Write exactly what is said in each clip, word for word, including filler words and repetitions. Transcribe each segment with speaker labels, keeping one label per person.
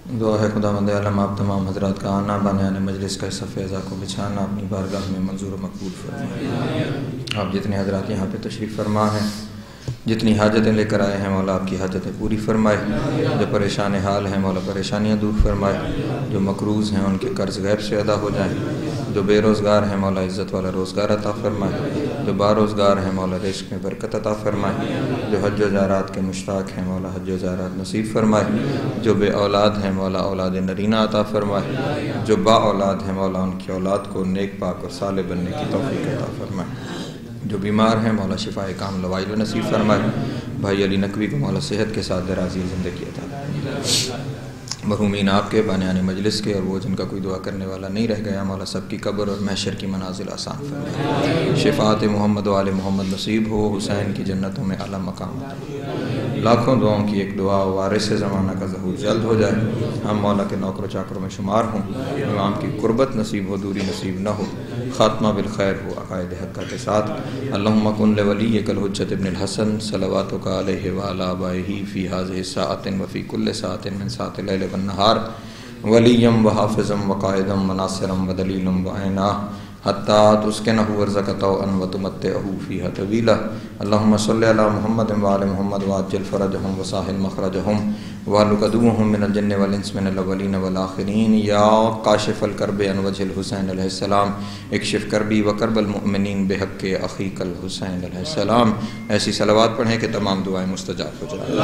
Speaker 1: دعا ہے خداوند عالم آپ تمام حضرات کا آنا بانیان مجلس کا صف اعضاء کو بچھانا اپنی بارگاہ میں منظور و مقبول فرمائے۔ آپ جتنے حضرات یہاں پہ تشریف فرما ہیں، جتنی حاجتیں لے کر آئے ہیں مولا آپ کی حاجتیں پوری فرمائے، جو پریشان حال ہیں مولا پریشانیاں دور فرمائے، جو مقروض ہیں ان کے قرض غیب سے ادا ہو جائیں، جو بے روزگار ہیں مولا عزت والا روزگار عطا فرمائے، جو باروزگار ہیں مولا رزق میں برکت عطا فرمائے، جو حج و زیارات کے مشتاق ہیں مولا حج و زیارات نصیب فرمائے، جو بے اولاد ہیں مولا اولاد نرینہ عطا فرمائے، جو با اولاد ہیں مولا ان کی اولاد کو نیک پاک اور صالح بننے کی توفیق عطا فرمائے، جو بیمار ہیں مولا شفائے کام لوائل و نصیب فرمائے، بھائی علی نقوی کو مولا صحت کے ساتھ درازی زندگی عطا فرمائے، مرحومین آپ کے بانیان مجلس کے اور وہ جن کا کوئی دعا کرنے والا نہیں رہ گیا مولا سب کی قبر اور محشر کی منازل آسان فرمائے، شفاعت محمد و آل محمد نصیب ہو، حسین کی جنتوں میں اعلیٰ مقام عطا، لاکھوں دعاؤں کی ایک دعا وارث زمانہ کا ظہور جلد ہو جائے، ہم مولا کے نوکر و چاکروں میں شمار ہوں، امام کی قربت نصیب ہو، دوری نصیب نہ ہو، خاتمہ بالخیر ہو عقائد حقہ کے ساتھ۔ اللہم کن لولیک الحجۃ ابن الحسن صلواتک علیہ وعلی آبائہ فی ہذہ الساعۃ وفی کل ساعۃ من ساعات اللیل والنہار ولیم وحافظم وقائدم وناصرم ودلیلم وعینہ حتی تسکنہ ورزق طوعا وتمتعہ فیہا طویلا۔ اللہم صلی علی محمد وآل محمد وعجل فرجہم وساہل مخرجہم واحلق عدوہم من الجن والانس من الاولین والآخرین۔ یا کاشف الکرب عن وجہ الحسین علیہ السلام اکشف کربی وکرب المؤمنین بحق اخیک الحسین علیہ السلام۔ ایسی صلوات پڑھیں کہ تمام دعائیں مستجاب ہو جائیں۔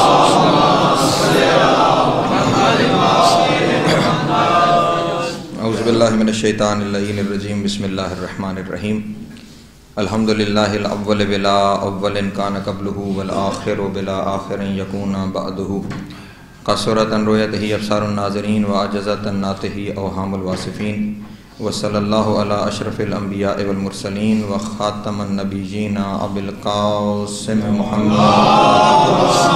Speaker 1: اعوذ باللہ من الشیطان اللعین الرجیم، بسم اللہ الرحمن الرحیم۔ الحمدللہ الاول بلا اول کان قبلہ والآخر بلا آخر یکون بعدہ، قصرت عن رؤیتہ ابصار الناظرین وعجزت عن نطقہ اوہام الواصفین، وصلی اللہ علی اشرف الانبیاء والمرسلین وخاتم النبیین ابی القاسم محمد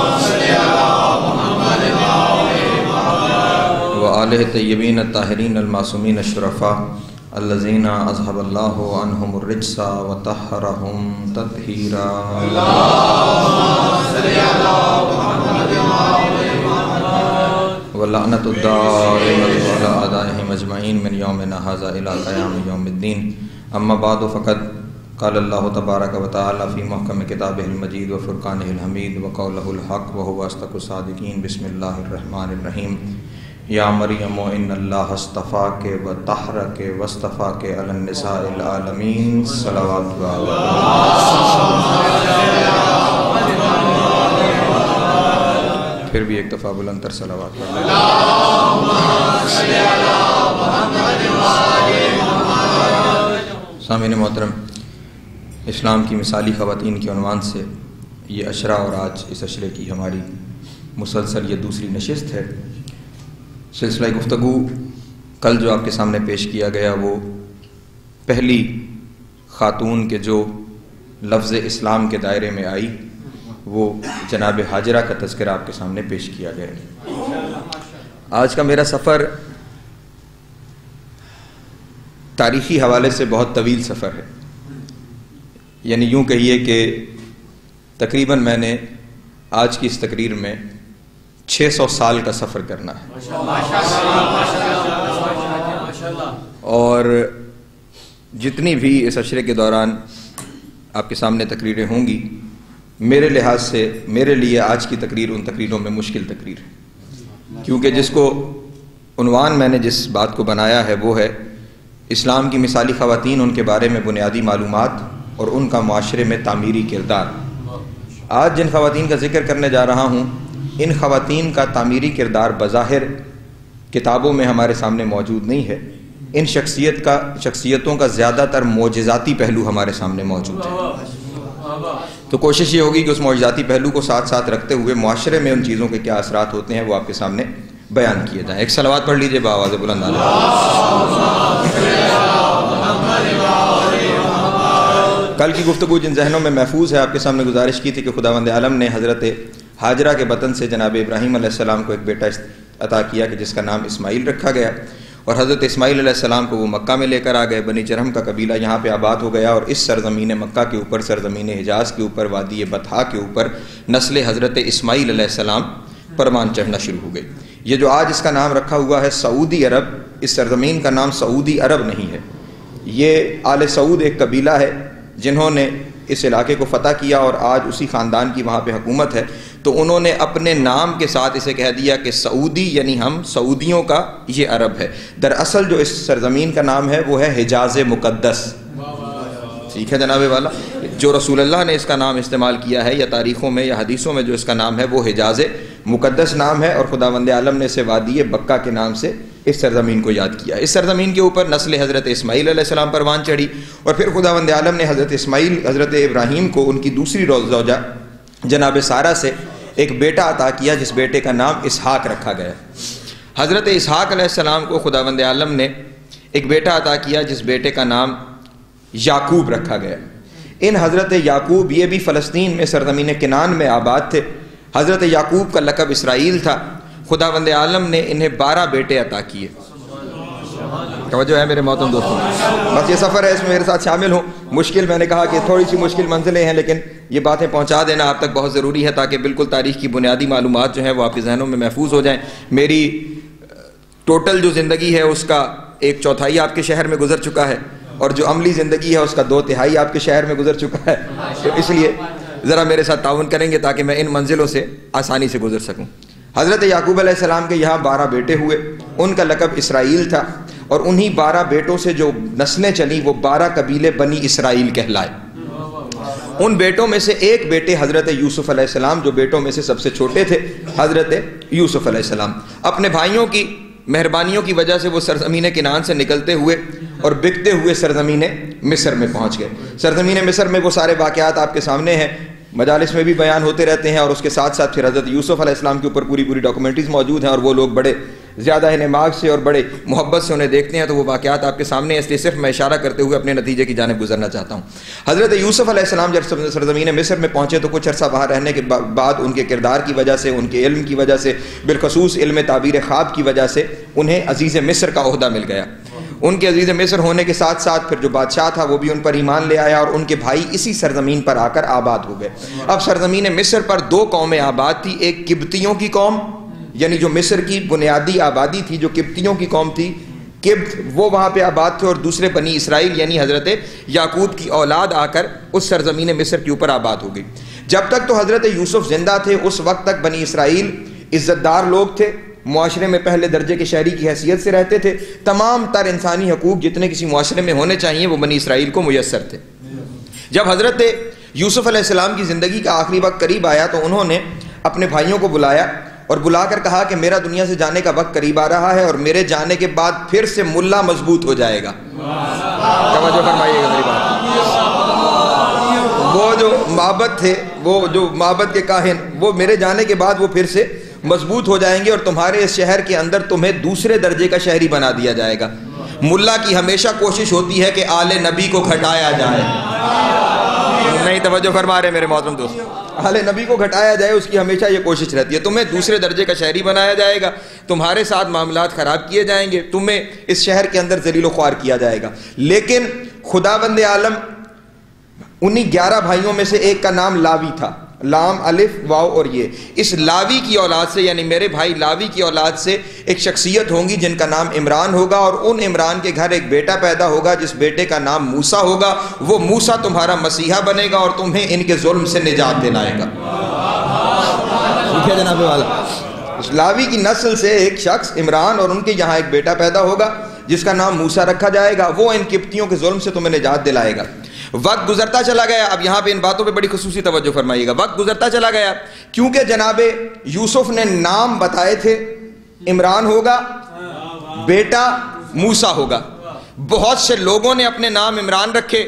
Speaker 1: وآلہ طیبین الطاہرین المعصومین الشرفاء الذین اذھب اللہ عنہم الرجس وطہرہم تطہیرا۔ ولعنۃ الدائمۃ علی اعدائہم اجمعین من یومنا ھذا الی قیام یوم الدین۔ اما بعد فقد قال اللہ تبارک و تعالی فی محکم کتابہ المجید وفرقانہ الحمید وقولہ الحق وہو اصدق الصادقین۔ بسم اللہ الرحمن الرحیم۔ یا مریم ان اللہ اصطفاک وطہرک واصطفاک علی النساء العالمین صلوات پھر بھی ایک دفعہ بلند تر صلوات پڑھ سامعین محترم، اسلام کی مثالی خواتین کے عنوان سے یہ عشرہ اور آج اس عشرے کی ہماری مسلسل یہ دوسری نشست ہے۔ سلسلہ گفتگو کل جو آپ کے سامنے پیش کیا گیا وہ پہلی خاتون کے جو لفظ اسلام کے دائرے میں آئی وہ جناب حاجرہ کا تذکرہ آپ کے سامنے پیش کیا گیا۔ آج کا میرا سفر تاریخی حوالے سے بہت طویل سفر ہے، یعنی یوں کہیے کہ تقریباً میں نے آج کی اس تقریر میں چھ سو سال کا سفر کرنا ہے، اور جتنی بھی اس عشرے کے دوران آپ کے سامنے تقریریں ہوں گی، میرے لحاظ سے میرے لیے آج کی تقریر ان تقریروں میں مشکل تقریر ہے، کیونکہ جس کو عنوان میں نے جس بات کو بنایا ہے وہ ہے اسلام کی مثالی خواتین، ان کے بارے میں بنیادی معلومات اور ان کا معاشرے میں تعمیری کردار۔ آج جن خواتین کا ذکر کرنے جا رہا ہوں، ان خواتین کا تعمیری کردار بظاہر کتابوں میں ہمارے سامنے موجود نہیں ہے، ان شخصیت کا شخصیتوں کا زیادہ تر معجزاتی پہلو ہمارے سامنے موجود ہے، تو کوشش یہ ہوگی کہ اس معجزاتی پہلو کو ساتھ ساتھ رکھتے ہوئے معاشرے میں ان چیزوں کے کیا اثرات ہوتے ہیں وہ آپ کے سامنے بیان کیے جائیں۔ ایک صلوات پڑھ لیجئے بآواز بلند آنے۔ کل کی گفتگو جن ذہنوں میں محفوظ ہے، آپ کے سامنے گزارش کی تھی کہ خداوند عالم نے حضرت حاجرہ کے بطن سے جناب ابراہیم علیہ السلام کو ایک بیٹا عطا کیا کہ جس کا نام اسماعیل رکھا گیا، اور حضرت اسماعیل علیہ السلام کو وہ مکہ میں لے کر آ گئے، بنی جرہم کا قبیلہ یہاں پہ آباد ہو گیا، اور اس سرزمین مکہ کے اوپر، سرزمین حجاز کے اوپر، وادی بطحا کے اوپر نسل حضرت اسماعیل علیہ السلام پروان چڑھنا شروع ہو گئی۔ یہ جو آج اس کا نام رکھا ہوا ہے سعودی عرب، اس سرزمین کا نام سعودی عرب نہیں ہے، یہ آل سعود ایک قبیلہ ہے جنہوں نے اس علاقے کو فتح کیا اور آج اسی خاندان کی وہاں پہ حکومت ہے، تو انہوں نے اپنے نام کے ساتھ اسے کہہ دیا کہ سعودی، یعنی ہم سعودیوں کا یہ عرب ہے۔ دراصل جو اس سرزمین کا نام ہے وہ ہے حجاز مقدس، ٹھیک ہے جناب والا، جو رسول اللہ نے اس کا نام استعمال کیا ہے یا تاریخوں میں یا حدیثوں میں جو اس کا نام ہے وہ حجاز مقدس نام ہے، اور خداوند عالم نے اسے وادی بکہ کے نام سے اس سرزمین کو یاد کیا۔ اس سرزمین کے اوپر نسل حضرت اسماعیل علیہ السلام پروان چڑھی، اور پھر خداوند عالم نے حضرت اسماعیل حضرت ابراہیم کو ان کی دوسری زوجہ جناب سارہ سے ایک بیٹا عطا کیا جس بیٹے کا نام اسحاق رکھا گیا۔ حضرت اسحاق علیہ السلام کو خداوند عالم نے ایک بیٹا عطا کیا جس بیٹے کا نام یعقوب رکھا گیا۔ ان حضرت یعقوب یہ بھی فلسطین میں سرزمین کنعان میں آباد تھے۔ حضرت یعقوب کا لقب اسرائیل تھا۔ خداوند عالم نے انہیں بارہ بیٹے عطا کیے۔ توجہ ہے میرے محترم دوستوں، بس یہ سفر ہے، اس میں میرے ساتھ شامل ہوں۔ مشکل، میں نے کہا کہ تھوڑی سی مشکل منزلیں ہیں، لیکن یہ باتیں پہنچا دینا آپ تک بہت ضروری ہے تاکہ بالکل تاریخ کی بنیادی معلومات جو ہیں وہ آپ کے ذہنوں میں محفوظ ہو جائیں۔ میری ٹوٹل جو زندگی ہے اس کا ایک چوتھائی آپ کے شہر میں گزر چکا ہے، اور جو عملی زندگی ہے اس کا دو تہائی آپ کے شہر میں گزر چکا ہے، تو اس لیے ذرا میرے ساتھ تعاون کریں گے تاکہ میں ان منزلوں سے آسانی سے گزر سکوں۔ حضرت یعقوب علیہ السلام کے یہاں بارہ بیٹے ہوئے، ان کا لقب اسرائیل تھا، اور انہی بارہ بیٹوں سے جو نسلیں چلیں وہ بارہ قبیلے بنی اسرائیل کہلائے۔ ان بیٹوں میں سے ایک بیٹے حضرت یوسف علیہ السلام، جو بیٹوں میں سے سب سے چھوٹے تھے، حضرت یوسف علیہ السلام اپنے بھائیوں کی مہربانیوں کی وجہ سے وہ سرزمین کنعان سے نکلتے ہوئے اور بکتے ہوئے سرزمین مصر میں پہنچ گئے۔ سرزمین مصر میں وہ سارے واقعات آپ کے سامنے ہیں، مجالس میں بھی بیان ہوتے رہتے ہیں، اور اس کے ساتھ ساتھ پھر حضرت یوسف علیہ السلام کے اوپر پوری پوری ڈاکومنٹریز موجود ہیں، اور وہ لوگ بڑے زیادہ انعماق سے اور بڑے محبت سے انہیں دیکھتے ہیں، تو وہ واقعات آپ کے سامنے ہیں، اس لیے صرف میں اشارہ کرتے ہوئے اپنے نتیجے کی جانب گزرنا چاہتا ہوں۔ حضرت یوسف علیہ السلام جب سرزمین مصر میں پہنچے تو کچھ عرصہ وہاں رہنے کے بعد ان کے کردار کی وجہ سے، ان کے علم کی وجہ سے، بالخصوص علم تعبیر خواب کی وجہ سے انہیں عزیز مصر کا عہدہ مل گیا۔ ان کے عزیز مصر ہونے کے ساتھ ساتھ پھر جو بادشاہ تھا وہ بھی ان پر ایمان لے آیا، اور ان کے بھائی اسی سرزمین پر آ کر آباد ہو گئے۔ اب سرزمین مصر پر دو قومیں آباد تھی، ایک قبطیوں کی قوم، یعنی جو مصر کی بنیادی آبادی تھی جو قبطیوں کی قوم تھی، قبط وہ وہاں پہ آباد تھے، اور دوسرے بنی اسرائیل یعنی حضرت یعقوب کی اولاد آ کر اس سرزمین مصر کے اوپر آباد ہو گئی۔ جب تک تو حضرت یوسف زندہ تھے اس وقت تک بنی اسرائیل عزت دار لوگ تھے، معاشرے میں پہلے درجے کے شہری کی حیثیت سے رہتے تھے، تمام تر انسانی حقوق جتنے کسی معاشرے میں ہونے چاہیے وہ بنی اسرائیل کو میسر تھے۔ جب حضرت یوسف علیہ السلام کی زندگی کا آخری وقت قریب آیا تو انہوں نے اپنے بھائیوں کو بلایا اور بلا کر کہا کہ میرا دنیا سے جانے کا وقت قریب آ رہا ہے، اور میرے جانے کے بعد پھر سے ملا مضبوط ہو جائے گا۔ توجہ فرمائیے گا میری بات۔ وہ جو معبد تھے، وہ جو معبد کے کاہن، وہ میرے جانے کے بعد وہ پھر سے مضبوط ہو جائیں گے، اور تمہارے اس شہر کے اندر تمہیں دوسرے درجے کا شہری بنا دیا جائے گا۔ ملا کی ہمیشہ کوشش ہوتی ہے کہ آل نبی کو گھٹایا جائے، نہیں توجہ فرما رہے میرے محترم دوست، آل نبی کو گھٹایا جائے، اس کی ہمیشہ یہ کوشش رہتی ہے۔ تمہیں دوسرے درجے کا شہری بنایا جائے گا، تمہارے ساتھ معاملات خراب کیے جائیں گے، تمہیں اس شہر کے اندر ذلیل و خوار کیا جائے گا۔ لیکن خداوند عالم انہی گیارہ بھائیوں میں سے ایک کا نام لاوی تھا، لام الف واو اور یہ، اس لاوی کی اولاد سے یعنی میرے بھائی لاوی کی اولاد سے ایک شخصیت ہوں گی جن کا نام عمران ہوگا، اور ان عمران کے گھر ایک بیٹا پیدا ہوگا جس بیٹے کا نام موسیٰ ہوگا۔ وہ موسیٰ تمہارا مسیحا بنے گا اور تمہیں ان کے ظلم سے نجات دلائے گا۔ ٹھیک ہے جناب والا، اس لاوی کی نسل سے ایک شخص عمران، اور ان کے یہاں ایک بیٹا پیدا ہوگا جس کا نام موسیٰ رکھا جائے گا، وہ ان قبطیوں کے ظلم سے تمہیں نجات دلائے گا۔ وقت گزرتا چلا گیا، اب یہاں پہ ان باتوں پہ بڑی خصوصی توجہ فرمائیے گا۔ وقت گزرتا چلا گیا کیونکہ جناب یوسف نے نام بتائے تھے، عمران ہوگا، بیٹا موسیٰ ہوگا۔ بہت سے لوگوں نے اپنے نام عمران رکھے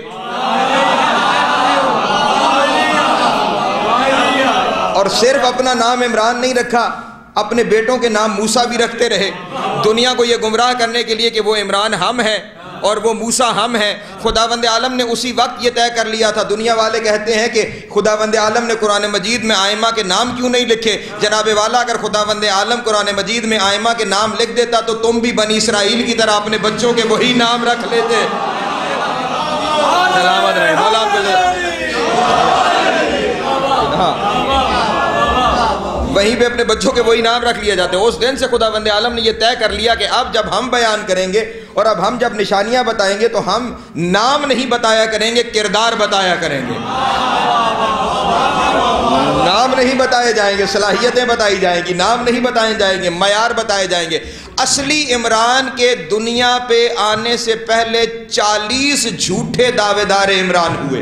Speaker 1: اور صرف اپنا نام عمران نہیں رکھا، اپنے بیٹوں کے نام موسیٰ بھی رکھتے رہے، دنیا کو یہ گمراہ کرنے کے لیے کہ وہ عمران ہم ہیں اور وہ موسیٰ ہم ہیں۔ خداوند عالم نے اسی وقت یہ طے کر لیا تھا۔ دنیا والے کہتے ہیں کہ خداوند عالم نے قرآن مجید میں آئمہ کے نام کیوں نہیں لکھے؟ جناب والا، اگر خداوند عالم قرآن مجید میں آئمہ کے نام لکھ دیتا تو تم بھی بنی اسرائیل کی طرح اپنے بچوں کے وہی نام رکھ لیتے۔ سلامت رہے مولا آپ کو۔ وہیں پہ اپنے بچوں کے وہی نام رکھ لیا جاتے ہیں۔ اس دن سے خداوند عالم نے یہ طے کر لیا کہ اب جب ہم بیان کریں گے اور اب ہم جب نشانیاں بتائیں گے تو ہم نام نہیں بتایا کریں گے، کردار بتایا کریں گے۔ نام نہیں بتائے جائیں گے، صلاحیتیں بتائی جائیں گی، نام نہیں بتائے جائیں گے، معیار بتائے جائیں گے۔ اصلی عمران کے دنیا پہ آنے سے پہلے چالیس جھوٹے دعوے دار عمران ہوئے۔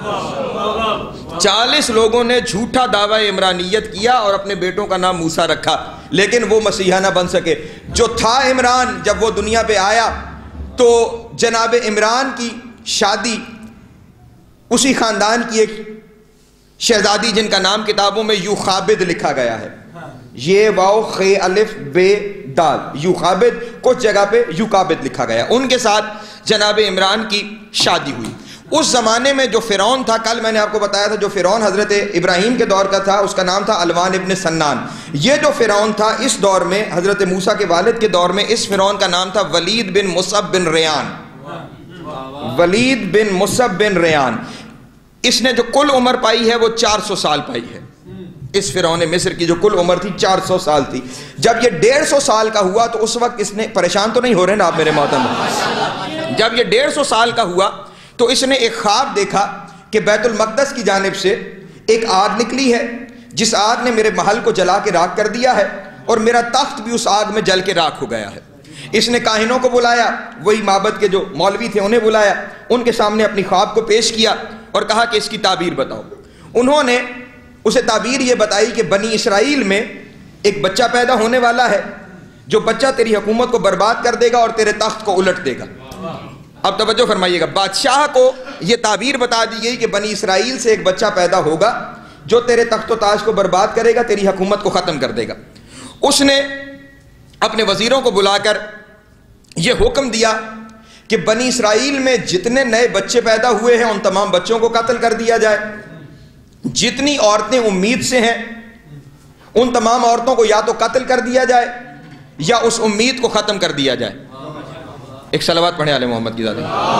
Speaker 1: چالیس لوگوں نے جھوٹا دعوی عمرانیت کیا اور اپنے بیٹوں کا نام موسیٰ رکھا، لیکن وہ مسیحا نہ بن سکے۔ جو تھا عمران، جب وہ دنیا پہ آیا تو جناب عمران کی شادی اسی خاندان کی ایک شہزادی جن کا نام کتابوں میں یوخابد لکھا گیا ہے، یہ واو خے الف بے دال، یوخابد، کچھ جگہ پہ یوکابد لکھا گیا، ان کے ساتھ جناب عمران کی شادی ہوئی۔ اس زمانے میں جو فرعون تھا، کل میں نے آپ کو بتایا تھا جو فرعون حضرت ابراہیم کے دور کا تھا اس کا نام تھا الوان ابن سنان۔ یہ جو فرعون تھا اس دور میں، حضرت موسیٰ کے والد کے دور میں، اس فرعون کا نام تھا ولید بن مصعب بن ریان۔ ولید بن مصعب بن ریان، اس نے جو کل عمر پائی ہے وہ چار سو سال پائی ہے۔ اس فرعون مصر کی جو کل عمر تھی چار سو سال تھی۔ جب یہ ڈیڑھ سو سال کا ہوا تو اس وقت اس نے، پریشان تو نہیں ہو رہے نا آپ میرے محترم، جب یہ ڈیڑھ سو سال کا ہوا تو اس نے ایک خواب دیکھا کہ بیت المقدس کی جانب سے ایک آگ نکلی ہے جس آگ نے میرے محل کو جلا کے راکھ کر دیا ہے اور میرا تخت بھی اس آگ میں جل کے راکھ ہو گیا ہے۔ اس نے کاہنوں کو بلایا، وہی معبد کے جو مولوی تھے انہیں بلایا، ان کے سامنے اپنی خواب کو پیش کیا اور کہا کہ اس کی تعبیر بتاؤ۔ انہوں نے اسے تعبیر یہ بتائی کہ بنی اسرائیل میں ایک بچہ پیدا ہونے والا ہے جو بچہ تیری حکومت کو برباد کر دے گا اور تیرے تخت کو الٹ دے گا۔ اب توجہ فرمائیے گا، بادشاہ کو یہ تعبیر بتا دی گئی کہ بنی اسرائیل سے ایک بچہ پیدا ہوگا جو تیرے تخت و تاج کو برباد کرے گا، تیری حکومت کو ختم کر دے گا۔ اس نے اپنے وزیروں کو بلا کر یہ حکم دیا کہ بنی اسرائیل میں جتنے نئے بچے پیدا ہوئے ہیں ان تمام بچوں کو قتل کر دیا جائے، جتنی عورتیں امید سے ہیں ان تمام عورتوں کو یا تو قتل کر دیا جائے یا اس امید کو ختم کر دیا جائے۔ ایک صلوات پڑھیں آل محمد کی ذات۔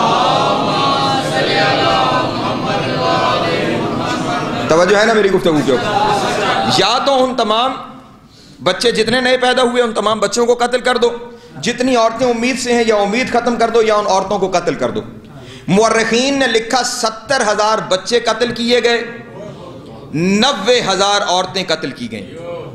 Speaker 1: توجہ ہے نا میری گفتگو کے اوپر؟ یا تو ان تمام بچے جتنے نئے پیدا ہوئے ان تمام بچوں کو قتل کر دو، جتنی عورتیں امید سے ہیں یا امید ختم کر دو یا ان عورتوں کو قتل کر دو۔ مورخین نے لکھا ستر ہزار بچے قتل کیے گئے، نوے ہزار عورتیں قتل کی گئیں۔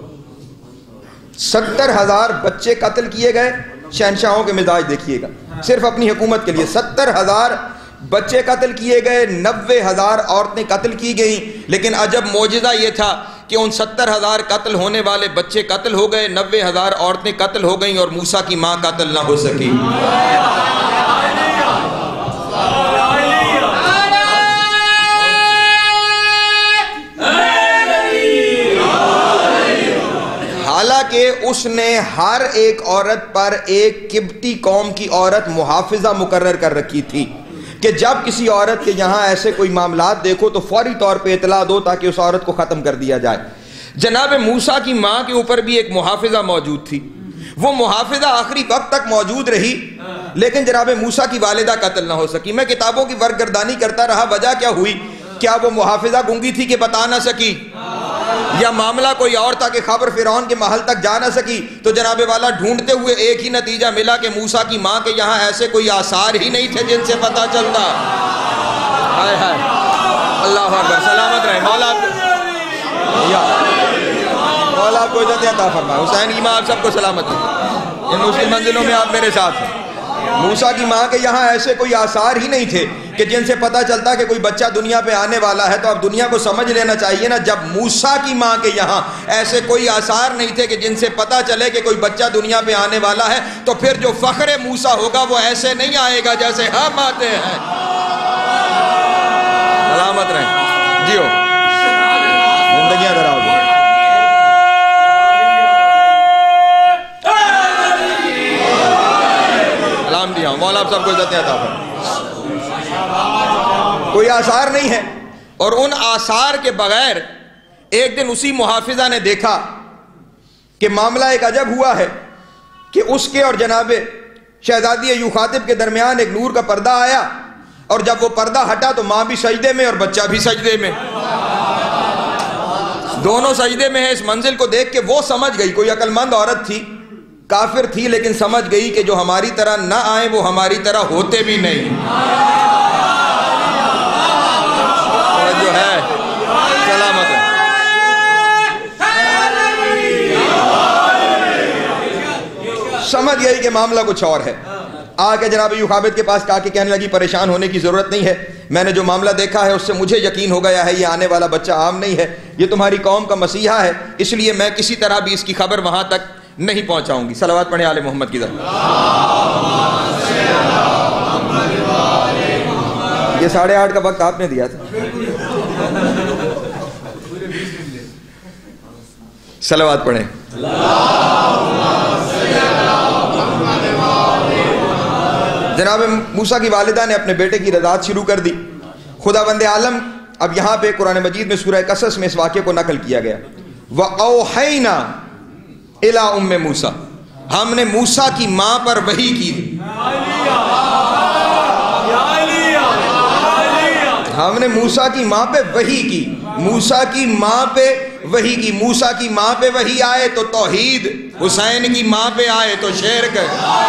Speaker 1: ستر ہزار بچے قتل کیے گئے، شہنشاہوں کے مزاج دیکھیے گا، صرف اپنی حکومت کے لیے ستر ہزار بچے قتل کیے گئے، نوے ہزار عورتیں قتل کی گئیں۔ لیکن عجب معجزہ یہ تھا کہ ان ستر ہزار قتل ہونے والے بچے قتل ہو گئے، نوے ہزار عورتیں قتل ہو گئیں اور موسیٰ کی ماں قتل نہ ہو سکی۔ حالانکہ اس نے ہر ایک عورت پر ایک قبطی قوم کی عورت محافظہ مقرر کر رکھی تھی کہ جب کسی عورت کے یہاں ایسے کوئی معاملات دیکھو تو فوری طور پہ اطلاع دو تاکہ اس عورت کو ختم کر دیا جائے۔ جناب موسیٰ کی ماں کے اوپر بھی ایک محافظہ موجود تھی، وہ محافظہ آخری وقت تک موجود رہی لیکن جناب موسیٰ کی والدہ قتل نہ ہو سکی۔ میں کتابوں کی ورگردانی کرتا رہا، وجہ کیا ہوئی؟ کیا وہ محافظہ گنگی تھی کہ بتا نہ سکی، یا معاملہ کوئی اور تھا کہ خبر فرعون کے محل تک جا نہ سکی؟ تو جناب والا ڈھونڈتے ہوئے ایک ہی نتیجہ ملا کہ موسیٰ کی ماں کے یہاں ایسے کوئی آثار ہی نہیں تھے جن سے پتہ چلتا۔ ہائے ہائے، اللہ اکبر، سلامت رہے مولا، مولا آپ کو عزت عطا فرمائے۔ حسین کی ماں آپ سب کو سلامت رہے، ان مسلم منزلوں میں آپ میرے ساتھ ہیں۔ موسیٰ کی ماں کے یہاں ایسے کوئی آثار ہی نہیں تھے کہ جن سے پتہ چلتا کہ کوئی بچہ دنیا پہ آنے والا ہے۔ تو اب دنیا کو سمجھ لینا چاہیے نا، جب موسیٰ کی ماں کے یہاں ایسے کوئی آثار نہیں تھے کہ جن سے پتہ چلے کہ کوئی بچہ دنیا پہ آنے والا ہے، تو پھر جو فخر موسیٰ ہوگا وہ ایسے نہیں آئے گا جیسے ہم آتے ہیں۔ سلامت رہیں جیو، زندگیاں دراؤ گی۔ سلام دیا مولا آپ سب کو عزت عطا فرمائے۔ کوئی آثار نہیں ہے، اور ان آثار کے بغیر ایک دن اسی محافظہ نے دیکھا کہ معاملہ ایک عجب ہوا ہے کہ اس کے اور جناب شہزادی یوخاطب کے درمیان ایک نور کا پردہ آیا، اور جب وہ پردہ ہٹا تو ماں بھی سجدے میں اور بچہ بھی سجدے میں۔ دونوں سجدے میں ہیں. اس منزل کو دیکھ کے وہ سمجھ گئی, کوئی عقل مند عورت تھی, کافر تھی, لیکن سمجھ گئی کہ جو ہماری طرح نہ آئیں وہ ہماری طرح ہوتے بھی نہیں. جو ہے سلامت ہے. سمجھ گئی کہ معاملہ کچھ اور ہے. آ کے جناب یوخابد کے پاس آ کے کہنے لگی پریشان ہونے کی ضرورت نہیں ہے, میں نے جو معاملہ دیکھا ہے اس سے مجھے یقین ہو گیا ہے یہ آنے والا بچہ عام نہیں ہے, یہ تمہاری قوم کا مسیحا ہے, اس لیے میں کسی طرح بھی اس کی خبر وہاں تک نہیں پہنچاؤں گی. صلوات پڑھیں آل محمد کی طرف. یہ ساڑھے آٹھ کا وقت آپ نے دیا تھا. صلوات پڑھیں. جناب موسیٰ کی والدہ نے اپنے بیٹے کی رضاعت شروع کر دی. خداوند عالم اب یہاں پہ قرآن مجید میں سورہ قصص میں اس واقعے کو نقل کیا گیا. وَأَوْحَيْنَا اِلَىٰ أُمِّ موسیٰ, ہم نے موسیٰ کی ماں پر وحی کی. ہم نے موسیٰ کی ماں پہ وحی کی. موسیٰ کی ماں پہ وحی کی. موسیٰ کی ماں پہ وحی آئے تو توحید, حسین کی ماں پہ آئے تو شرک.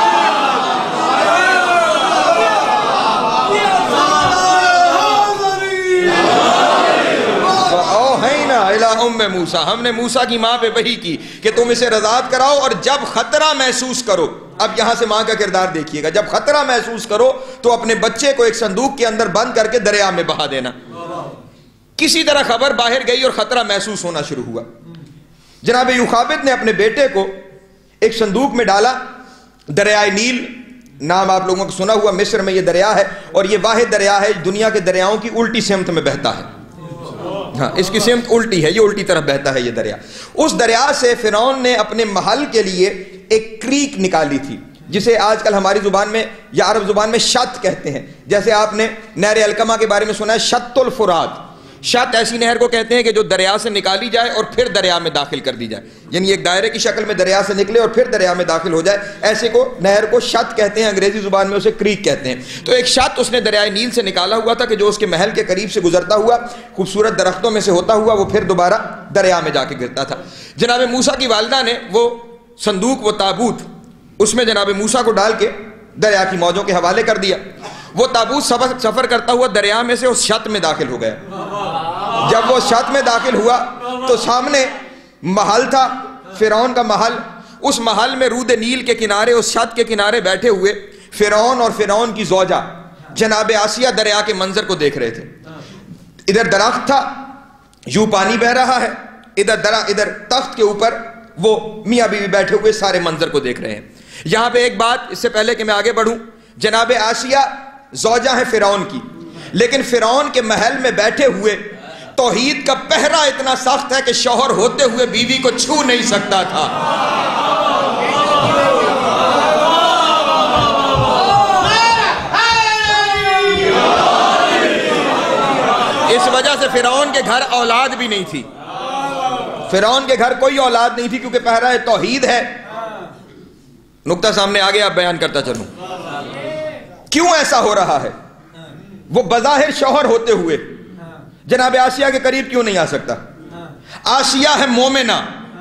Speaker 1: ام موسیٰ, ہم نے موسیٰ کی ماں پہ وحی کی کہ تم اسے رضاعت کراؤ, اور جب خطرہ محسوس کرو, اب یہاں سے ماں کا کردار دیکھیے گا, جب خطرہ محسوس کرو تو اپنے بچے کو ایک صندوق کے اندر بند کر کے دریا میں بہا دینا. کسی طرح خبر باہر گئی اور خطرہ محسوس ہونا شروع ہوا. جناب یوخابد نے اپنے بیٹے کو ایک صندوق میں ڈالا. دریائے نیل نام آپ لوگوں کو سنا ہوا, مصر میں یہ دریا ہے, اور یہ واحد دریا ہے دنیا کے دریاؤں کی الٹی سمت میں بہتا ہے. ہاں, اس کی سمت الٹی ہے, یہ الٹی طرف بہتا ہے یہ دریا. اس دریا سے فرعون نے اپنے محل کے لیے ایک کریک نکالی تھی, جسے آج کل ہماری زبان میں یا عرب زبان میں شت کہتے ہیں. جیسے آپ نے نہر القمہ کے بارے میں سنا ہے, شت الفرات. شت ایسی نہر کو کہتے ہیں کہ جو دریا سے نکالی جائے اور پھر دریا میں داخل کر دی جائے, یعنی ایک دائرے کی شکل میں دریا سے نکلے اور پھر دریا میں داخل ہو جائے, ایسے کو نہر کو شت کہتے ہیں. انگریزی زبان میں اسے کریک کہتے ہیں. تو ایک شت اس نے دریائے نیل سے نکالا ہوا تھا کہ جو اس کے محل کے قریب سے گزرتا ہوا, خوبصورت درختوں میں سے ہوتا ہوا, وہ پھر دوبارہ دریا میں جا کے گرتا تھا. جناب موسیٰ کی والدہ نے وہ صندوق, وہ تابوت, اس میں جناب موسیٰ کو ڈال کے دریا کی موجوں کے حوالے کر دیا. وہ تابوت سفر کرتا ہوا دریا میں سے اس شت میں داخل ہو گیا. جب وہ شت میں داخل ہوا تو سامنے محل تھا, فرعون کا محل. اس محل میں رود نیل کے کنارے, اس شت کے کنارے بیٹھے ہوئے فرعون اور فرعون کی زوجہ جناب آسیہ دریا کے منظر کو دیکھ رہے تھے. ادھر درخت تھا, یوں پانی بہ رہا ہے, ادھر درا ادھر تخت کے اوپر وہ میاں بیوی بیٹھے ہوئے سارے منظر کو دیکھ رہے ہیں. یہاں پہ ایک بات, اس سے پہلے کہ میں آگے بڑھوں, جناب آسیہ زوجہ ہے فرعون کی, لیکن فرعون کے محل میں بیٹھے ہوئے توحید کا پہرا اتنا سخت ہے کہ شوہر ہوتے ہوئے بیوی کو چھو نہیں سکتا تھا. اس وجہ سے فرعون کے گھر اولاد بھی نہیں تھی. فرعون کے گھر کوئی اولاد نہیں تھی کیونکہ پہرا توحید ہے. نقطہ سامنے آگے آپ بیان کرتا چلوں. کیوں ایسا ہو رہا ہے؟ وہ بظاہر شوہر ہوتے ہوئے جناب آسیہ کے قریب کیوں نہیں آ سکتا؟ آسیہ ہے مومنہ,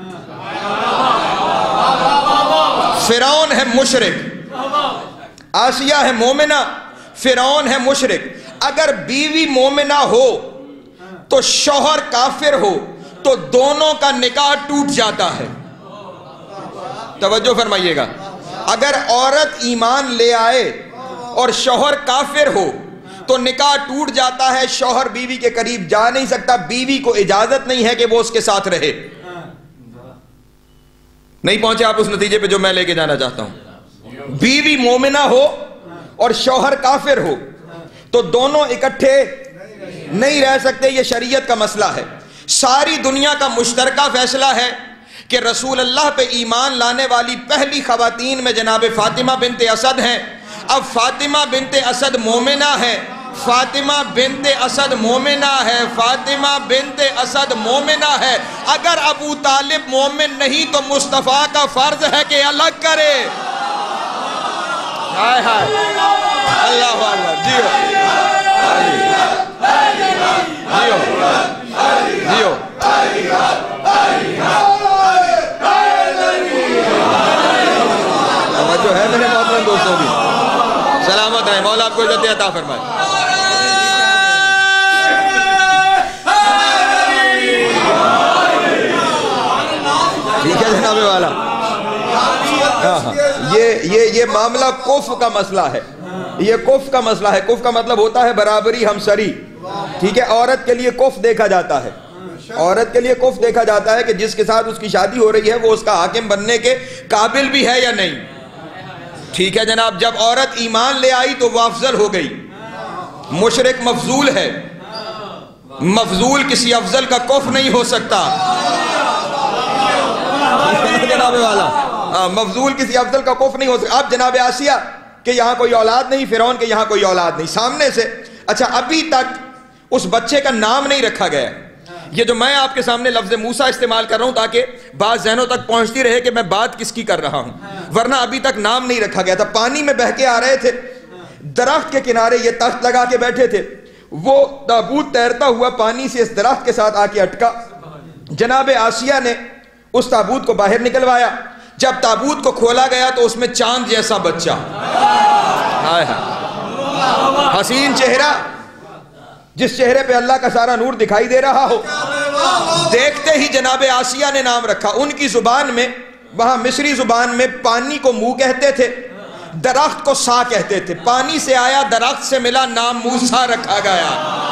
Speaker 1: فرعون ہے مشرک. آسیہ ہے مومنہ, فرعون ہے مشرک. اگر بیوی مومنہ ہو تو شوہر کافر ہو تو دونوں کا نکاح ٹوٹ جاتا ہے. توجہ فرمائیے گا. اگر عورت ایمان لے آئے اور شوہر کافر ہو تو نکاح ٹوٹ جاتا ہے, شوہر بیوی کے قریب جا نہیں سکتا, بیوی کو اجازت نہیں ہے کہ وہ اس کے ساتھ رہے. نہیں پہنچے آپ اس نتیجے پہ جو میں لے کے جانا چاہتا ہوں. بیوی مومنہ ہو اور شوہر کافر ہو تو دونوں اکٹھے نہیں رہ سکتے. یہ شریعت کا مسئلہ ہے. ساری دنیا کا مشترکہ فیصلہ ہے کہ رسول اللہ پہ ایمان لانے والی پہلی خواتین میں جناب فاطمہ بنت اسد ہیں. اب فاطمہ بنت اسد مومنہ ہے, فاطمہ بنت اسد مومنہ ہے, فاطمہ بنت اسد مومنہ ہے. اگر ابو طالب مومن نہیں تو مصطفیٰ کا فرض ہے کہ الگ کرے. ہائے ہائے اللہ اللہ. جیو جیو جیو جو ہے میرے محترم دوستوں بھی سلامت رہے، مولا آپ کو عزت عطا فرمائے۔ ٹھیک ہے جناب والا، یہ یہ یہ معاملہ کف کا مسئلہ ہے، یہ کف کا مسئلہ ہے۔ کف کا مطلب ہوتا ہے برابری، ہمسری، ٹھیک ہے۔ عورت کے لیے کف دیکھا جاتا ہے، عورت کے لیے کف دیکھا جاتا ہے کہ جس کے ساتھ اس کی شادی ہو رہی ہے وہ اس کا حاکم بننے کے قابل بھی ہے یا نہیں، ٹھیک ہے جناب۔ جب عورت ایمان لے آئی تو وہ افضل ہو گئی، مشرک مفضول ہے، مفضول کسی افضل کا کف نہیں ہو سکتا، جناب والا، مفضول کسی افضل کا کف نہیں ہو سکتا۔ اب جناب آسیہ کہ یہاں کوئی اولاد نہیں، فرعون کے یہاں کوئی اولاد نہیں، سامنے سے اچھا ابھی تک اس بچے کا نام نہیں رکھا گیا۔ یہ جو میں آپ کے سامنے لفظ موسیٰ استعمال کر رہا ہوں تاکہ بات ذہنوں تک پہنچتی رہے کہ میں بات کس کی کر رہا ہوں، ورنہ ابھی تک نام نہیں رکھا گیا تھا۔ پانی میں بہہ کے آ رہے تھے، درخت کے کنارے یہ تخت لگا کے بیٹھے تھے، وہ تابوت تیرتا ہوا پانی سے اس درخت کے ساتھ آ کے اٹکا۔ جناب آسیہ نے اس تابوت کو باہر نکلوایا، جب تابوت کو کھولا گیا تو اس میں چاند جیسا بچہ، ہائے ہائے، حسین چہرہ، جس چہرے پہ اللہ کا سارا نور دکھائی دے رہا ہو۔ دیکھتے ہی جناب آسیہ نے نام رکھا۔ ان کی زبان میں، وہاں مصری زبان میں پانی کو منہ کہتے تھے، درخت کو سا کہتے تھے۔ پانی سے آیا، درخت سے ملا، نام موسیٰ رکھا گیا۔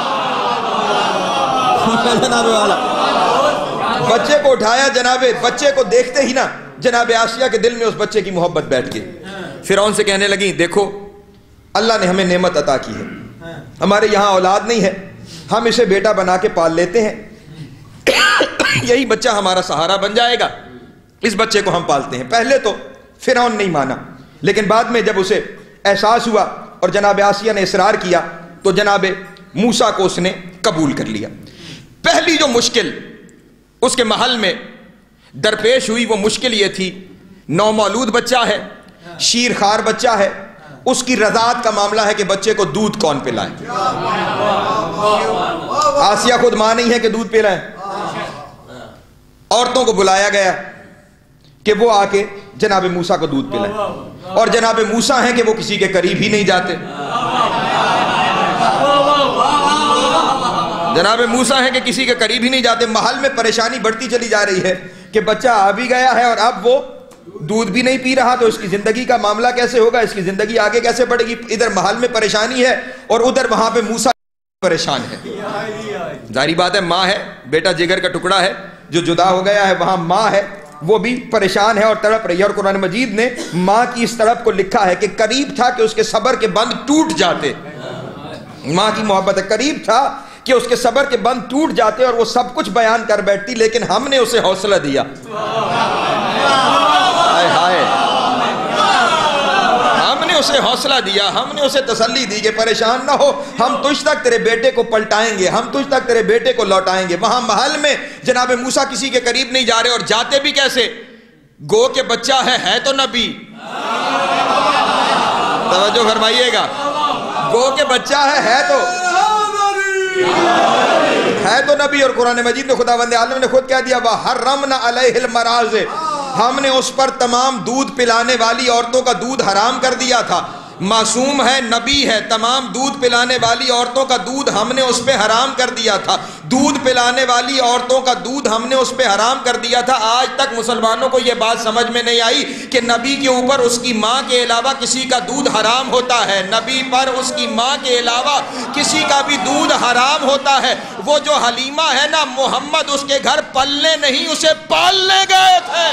Speaker 1: جناب والا بچے کو اٹھایا، جناب بچے کو دیکھتے ہی نا جناب آسیہ کے دل میں اس بچے کی محبت بیٹھ گئی۔ فرعون سے کہنے لگیں دیکھو اللہ نے ہمیں نعمت عطا کی ہے، ہمارے یہاں اولاد نہیں ہے، ہم اسے بیٹا بنا کے پال لیتے ہیں، یہی بچہ ہمارا سہارا بن جائے گا، اس بچے کو ہم پالتے ہیں۔ پہلے تو فرعون نہیں مانا، لیکن بعد میں جب اسے احساس ہوا اور جناب آسیہ نے اصرار کیا تو جناب موسیٰ کو اس نے قبول کر لیا۔ پہلی جو مشکل اس کے محل میں درپیش ہوئی وہ مشکل یہ تھی، نومولود بچہ ہے، شیر خوار بچہ ہے، اس کی رضاعت کا معاملہ ہے کہ بچے کو دودھ کون پلائے۔ آسیہ خود ماں نہیں ہے کہ دودھ پلائیں۔ عورتوں کو بلایا گیا کہ وہ آ کے جناب موسیٰ کو دودھ پلائیں، اور جناب موسیٰ ہیں کہ وہ کسی کے قریب ہی نہیں جاتے، جناب موسیٰ ہیں کہ کسی کے قریب ہی نہیں جاتے۔ محل میں پریشانی بڑھتی چلی جا رہی ہے کہ بچہ آ بھی گیا ہے اور اب وہ دودھ بھی نہیں پی رہا، تو اس کی زندگی کا معاملہ کیسے ہوگا، اس کی زندگی آگے کیسے بڑھے گی۔ ادھر محل میں پریشانی ہے اور ادھر وہاں پہ موسیٰ پریشان ہے۔ ظاہری بات ہے، ماں ہے، بیٹا جگر کا ٹکڑا ہے جو جدا ہو گیا ہے، وہاں ماں ہے وہ بھی پریشان ہے اور تڑپ رہی ہے۔ اور قرآن مجید نے ماں کی اس تڑپ کو لکھا ہے کہ قریب تھا کہ اس کے صبر کے بند ٹوٹ جاتے۔ ماں کی محبت ہے، قریب تھا کہ اس کے صبر کے بند ٹوٹ جاتے اور وہ سب کچھ بیان کر بیٹھتی، لیکن ہم نے اسے حوصلہ دیا۔ ہائے ہائے، ہم نے اسے حوصلہ دیا، ہم نے اسے تسلی دی کہ پریشان نہ ہو، ہم تجھ تک تیرے بیٹے کو پلٹائیں گے، ہم تجھ تک تیرے بیٹے کو لوٹائیں گے۔ وہاں محل میں جناب موسیٰ کسی کے قریب نہیں جا رہے، اور جاتے بھی کیسے؟ گو کہ بچہ ہے ہے تو نبی، توجہ فرمائیے گا، گو کہ بچہ ہے ہے تو ہے تو نبی۔ اور قرآن مجید میں خداوند عالم نے خود کہہ دیا وَحَرَّمْنَا عَلَيْهِ الْمَرَاضِ، ہم نے اس پر تمام دودھ پلانے والی عورتوں کا دودھ حرام کر دیا تھا۔ معصوم ہے، نبی ہے، تمام دودھ پلانے والی عورتوں کا دودھ ہم نے اس پہ حرام کر دیا تھا، دودھ پلانے والی عورتوں کا دودھ ہم نے اس پہ حرام کر دیا تھا۔ آج تک مسلمانوں کو یہ بات سمجھ میں نہیں آئی کہ نبی کے اوپر اس کی ماں کے علاوہ کسی کا دودھ حرام ہوتا ہے، نبی پر اس کی ماں کے علاوہ کسی کا بھی دودھ حرام ہوتا ہے۔ وہ جو حلیمہ ہے نا، محمد اس کے گھر پلنے نہیں اسے پالنے گئے تھے۔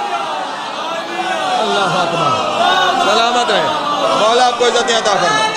Speaker 1: اللہ اکبر، سلامت رہے، مولا آپ کو عزت عطا فرمائے۔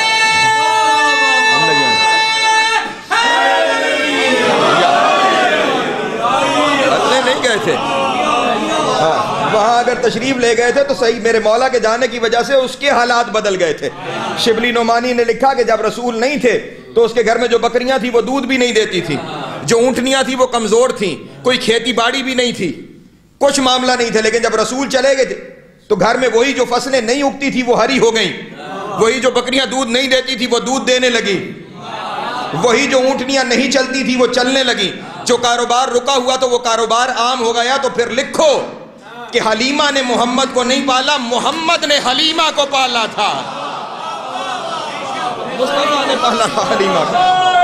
Speaker 1: بدلے نہیں گئے تھے، ہاں وہاں اگر تشریف لے گئے تھے تو صحیح، میرے مولا کے جانے کی وجہ سے اس کے حالات بدل گئے تھے۔ شبلی نعمانی نے لکھا کہ جب رسول نہیں تھے تو اس کے گھر میں جو بکریاں تھیں وہ دودھ بھی نہیں دیتی تھی، جو اونٹنیاں تھیں وہ کمزور تھیں، کوئی کھیتی باڑی بھی نہیں تھی، کچھ معاملہ نہیں تھا، لیکن جب رسول چلے گئے تھے تو گھر میں وہی جو فصلیں نہیں اگتی تھی وہ ہری ہو گئیں، وہی جو بکریاں دودھ نہیں دیتی تھی وہ دودھ دینے لگی، وہی جو اونٹنیاں نہیں چلتی تھی وہ چلنے لگی، جو کاروبار رکا ہوا تو وہ کاروبار عام ہو گیا تو پھر لکھو کہ حلیمہ نے محمد کو نہیں پالا، محمد نے حلیمہ کو پالا تھا، مصطفیٰ نے پالا تھا حلیمہ کو۔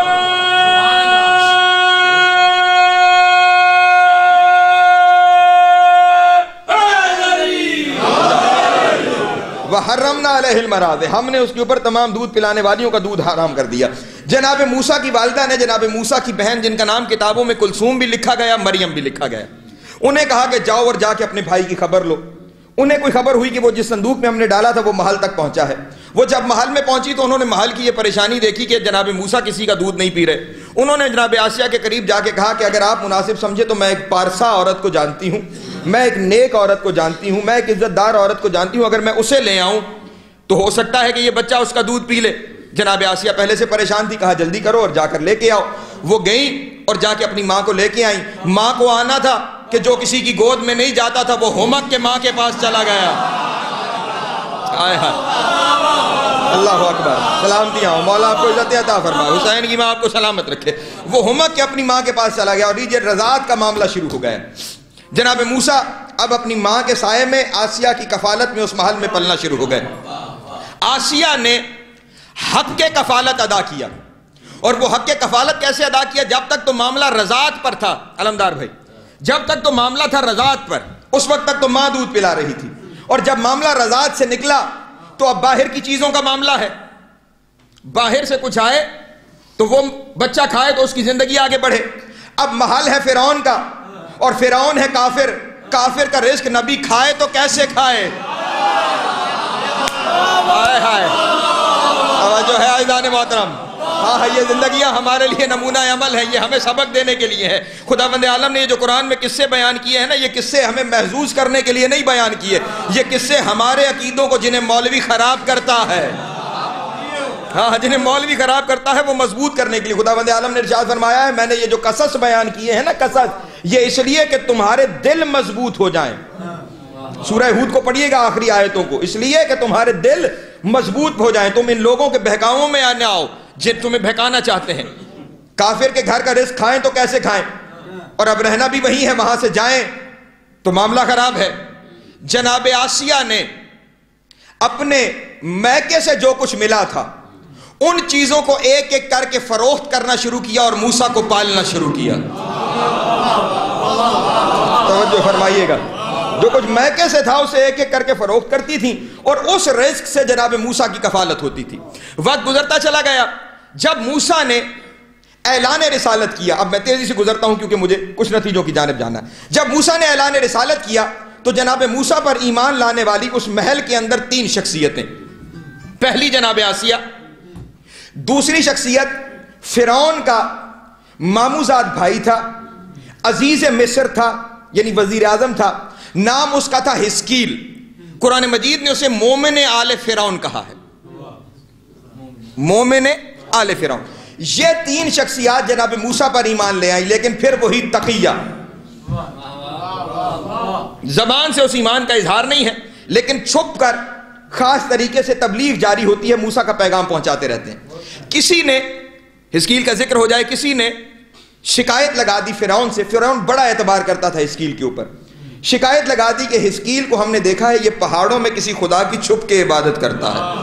Speaker 1: وَحَرَّمْنَا عَلَيْهِ الْمَرَاضِعَ، ہم نے اس کے اوپر تمام دودھ پلانے والیوں کا دودھ حرام کر دیا۔ جناب موسیٰ کی والدہ نے جناب موسیٰ کی بہن جن کا نام کتابوں میں کلثوم بھی لکھا گیا، مریم بھی لکھا گیا، انہیں کہا کہ جاؤ اور جا کے اپنے بھائی کی خبر لو۔ انہیں کوئی خبر ہوئی کہ وہ جس صندوق میں ہم نے ڈالا تھا وہ محل تک پہنچا ہے۔ وہ جب محل میں پہنچی تو انہوں نے محل کی یہ پریشانی دیکھی کہ جناب موسیٰ کسی کا دودھ نہیں پی رہے۔ انہوں نے جناب آسیہ کے قریب جا کے کہا کہ اگر آپ مناسب سمجھے تو میں ایک پارسا عورت کو جانتی ہوں، میں ایک نیک عورت کو جانتی ہوں، میں ایک عزت دار عورت کو جانتی ہوں، اگر میں اسے لے آؤں تو ہو سکتا ہے کہ یہ بچہ اس کا دودھ پی لے۔ جناب آسیہ پہلے سے پریشان تھی، کہا جلدی کرو اور جا کر لے کے آؤ۔ وہ گئیں اور جا کے اپنی ماں کو لے کے آئیں۔ ماں کو آنا تھا کہ جو کسی کی گود میں نہیں جاتا تھا وہ ہومک کے ماں کے پاس چلا گیا۔ آئے ہائے اللہ اکبر، سلامتیاں ہوں، مولا آپ کو عزت عطا فرمائے، حسین کی ماں آپ کو سلامت رکھے۔ وہ ہومک کے اپنی ماں کے پاس چلا گیا اور یہ رضاعت کا معاملہ شروع ہو گیا۔ جناب موسیٰ اب اپنی ماں کے سائے میں آسیہ کی کفالت میں اس محل میں پلنا شروع ہو گئے۔ آسیہ نے حق کے کفالت ادا کیا، اور وہ حق کے کفالت کیسے ادا کیا؟ جب تک تو معاملہ رضاعت پر تھا علمدار بھائی، جب تک تو معاملہ تھا رضاعت پر، اس وقت تک تو ماں دودھ پلا رہی تھی، اور جب معاملہ رضاعت سے نکلا تو اب باہر کی چیزوں کا معاملہ ہے، باہر سے کچھ آئے تو وہ بچہ کھائے تو اس کی زندگی آگے بڑھے۔ اب محل ہے فرعون کا، اور فرعون ہے کافر، کافر کا رزق نبی کھائے تو کیسے کھائے؟ ہائے ہائے توجہ ہے عزیزان محترم، ہاں یہ زندگیاں ہمارے لیے نمونہ عمل ہے، یہ ہمیں سبق دینے کے لیے ہے۔ خداوند عالم نے یہ جو قرآن میں قصے بیان کیے ہیں نا، یہ قصے ہمیں محظوظ کرنے کے لیے نہیں بیان کیے، یہ قصے ہمارے عقیدوں کو جنہیں مولوی خراب کرتا ہے، ہاں جنہیں مولوی خراب کرتا ہے وہ مضبوط کرنے کے لیے خداوند عالم نے ارشاد فرمایا ہے میں نے یہ جو قصص بیان کیے ہیں نا، قصص یہ اس لیے کہ تمہارے دل مضبوط ہو جائیں۔ سورہ ہود کو پڑھیے گا آخری آیتوں کو، اس لیے کہ تمہارے دل مضبوط ہو جائیں، تم ان لوگوں کے بہکاؤں میں آنے آؤ جن تمہیں بہکانا چاہتے ہیں۔ کافر کے گھر کا رزق کھائیں تو کیسے کھائیں، اور اب رہنا بھی وہی ہے، وہاں سے جائیں تو معاملہ خراب ہے۔ جناب آسیہ نے اپنے میکے سے جو کچھ ملا تھا ان چیزوں کو ایک ایک کر کے فروخت کرنا شروع کیا اور موسیٰ کو پالنا شروع کیا۔ توجہ فرمائیے گا، جو کچھ میکے سے تھا اسے ایک ایک کر کے فروخت کرتی تھیں، اور اس رزق سے جناب موسیٰ کی کفالت ہوتی تھی۔ وقت گزرتا چلا گیا، جب موسیٰ نے اعلان رسالت کیا، اب میں تیزی سے گزرتا ہوں کیونکہ مجھے کچھ نتیجوں کی جانب جانا ہے۔ جب موسیٰ نے اعلان رسالت کیا تو جناب موسیٰ پر ایمان لانے والی اس محل کے اندر تین شخصیتیں، پہلی جناب آسیہ، دوسری شخصیت فرعون کا ماموزاد بھائی تھا، عزیز مصر تھا یعنی وزیر اعظم تھا، نام اس کا تھا حزقیل، قرآن مجید نے اسے مومن آل فرعون کہا ہے، مومن آل فرعون۔ یہ تین شخصیات جناب موسیٰ پر ایمان لے آئیں، لیکن پھر وہی تقیہ، زبان سے اس ایمان کا اظہار نہیں ہے لیکن چھپ کر خاص طریقے سے تبلیغ جاری ہوتی ہے، موسیٰ کا پیغام پہنچاتے رہتے ہیں۔ کسی نے، حزقیل کا ذکر ہو جائے، کسی نے شکایت لگا دی فرعون سے، فرعون بڑا اعتبار کرتا تھا حزقیل کے اوپر، شکایت لگا دی کہ حزقیل کو ہم نے دیکھا ہے یہ پہاڑوں میں کسی خدا کی چھپ کے عبادت کرتا ہے،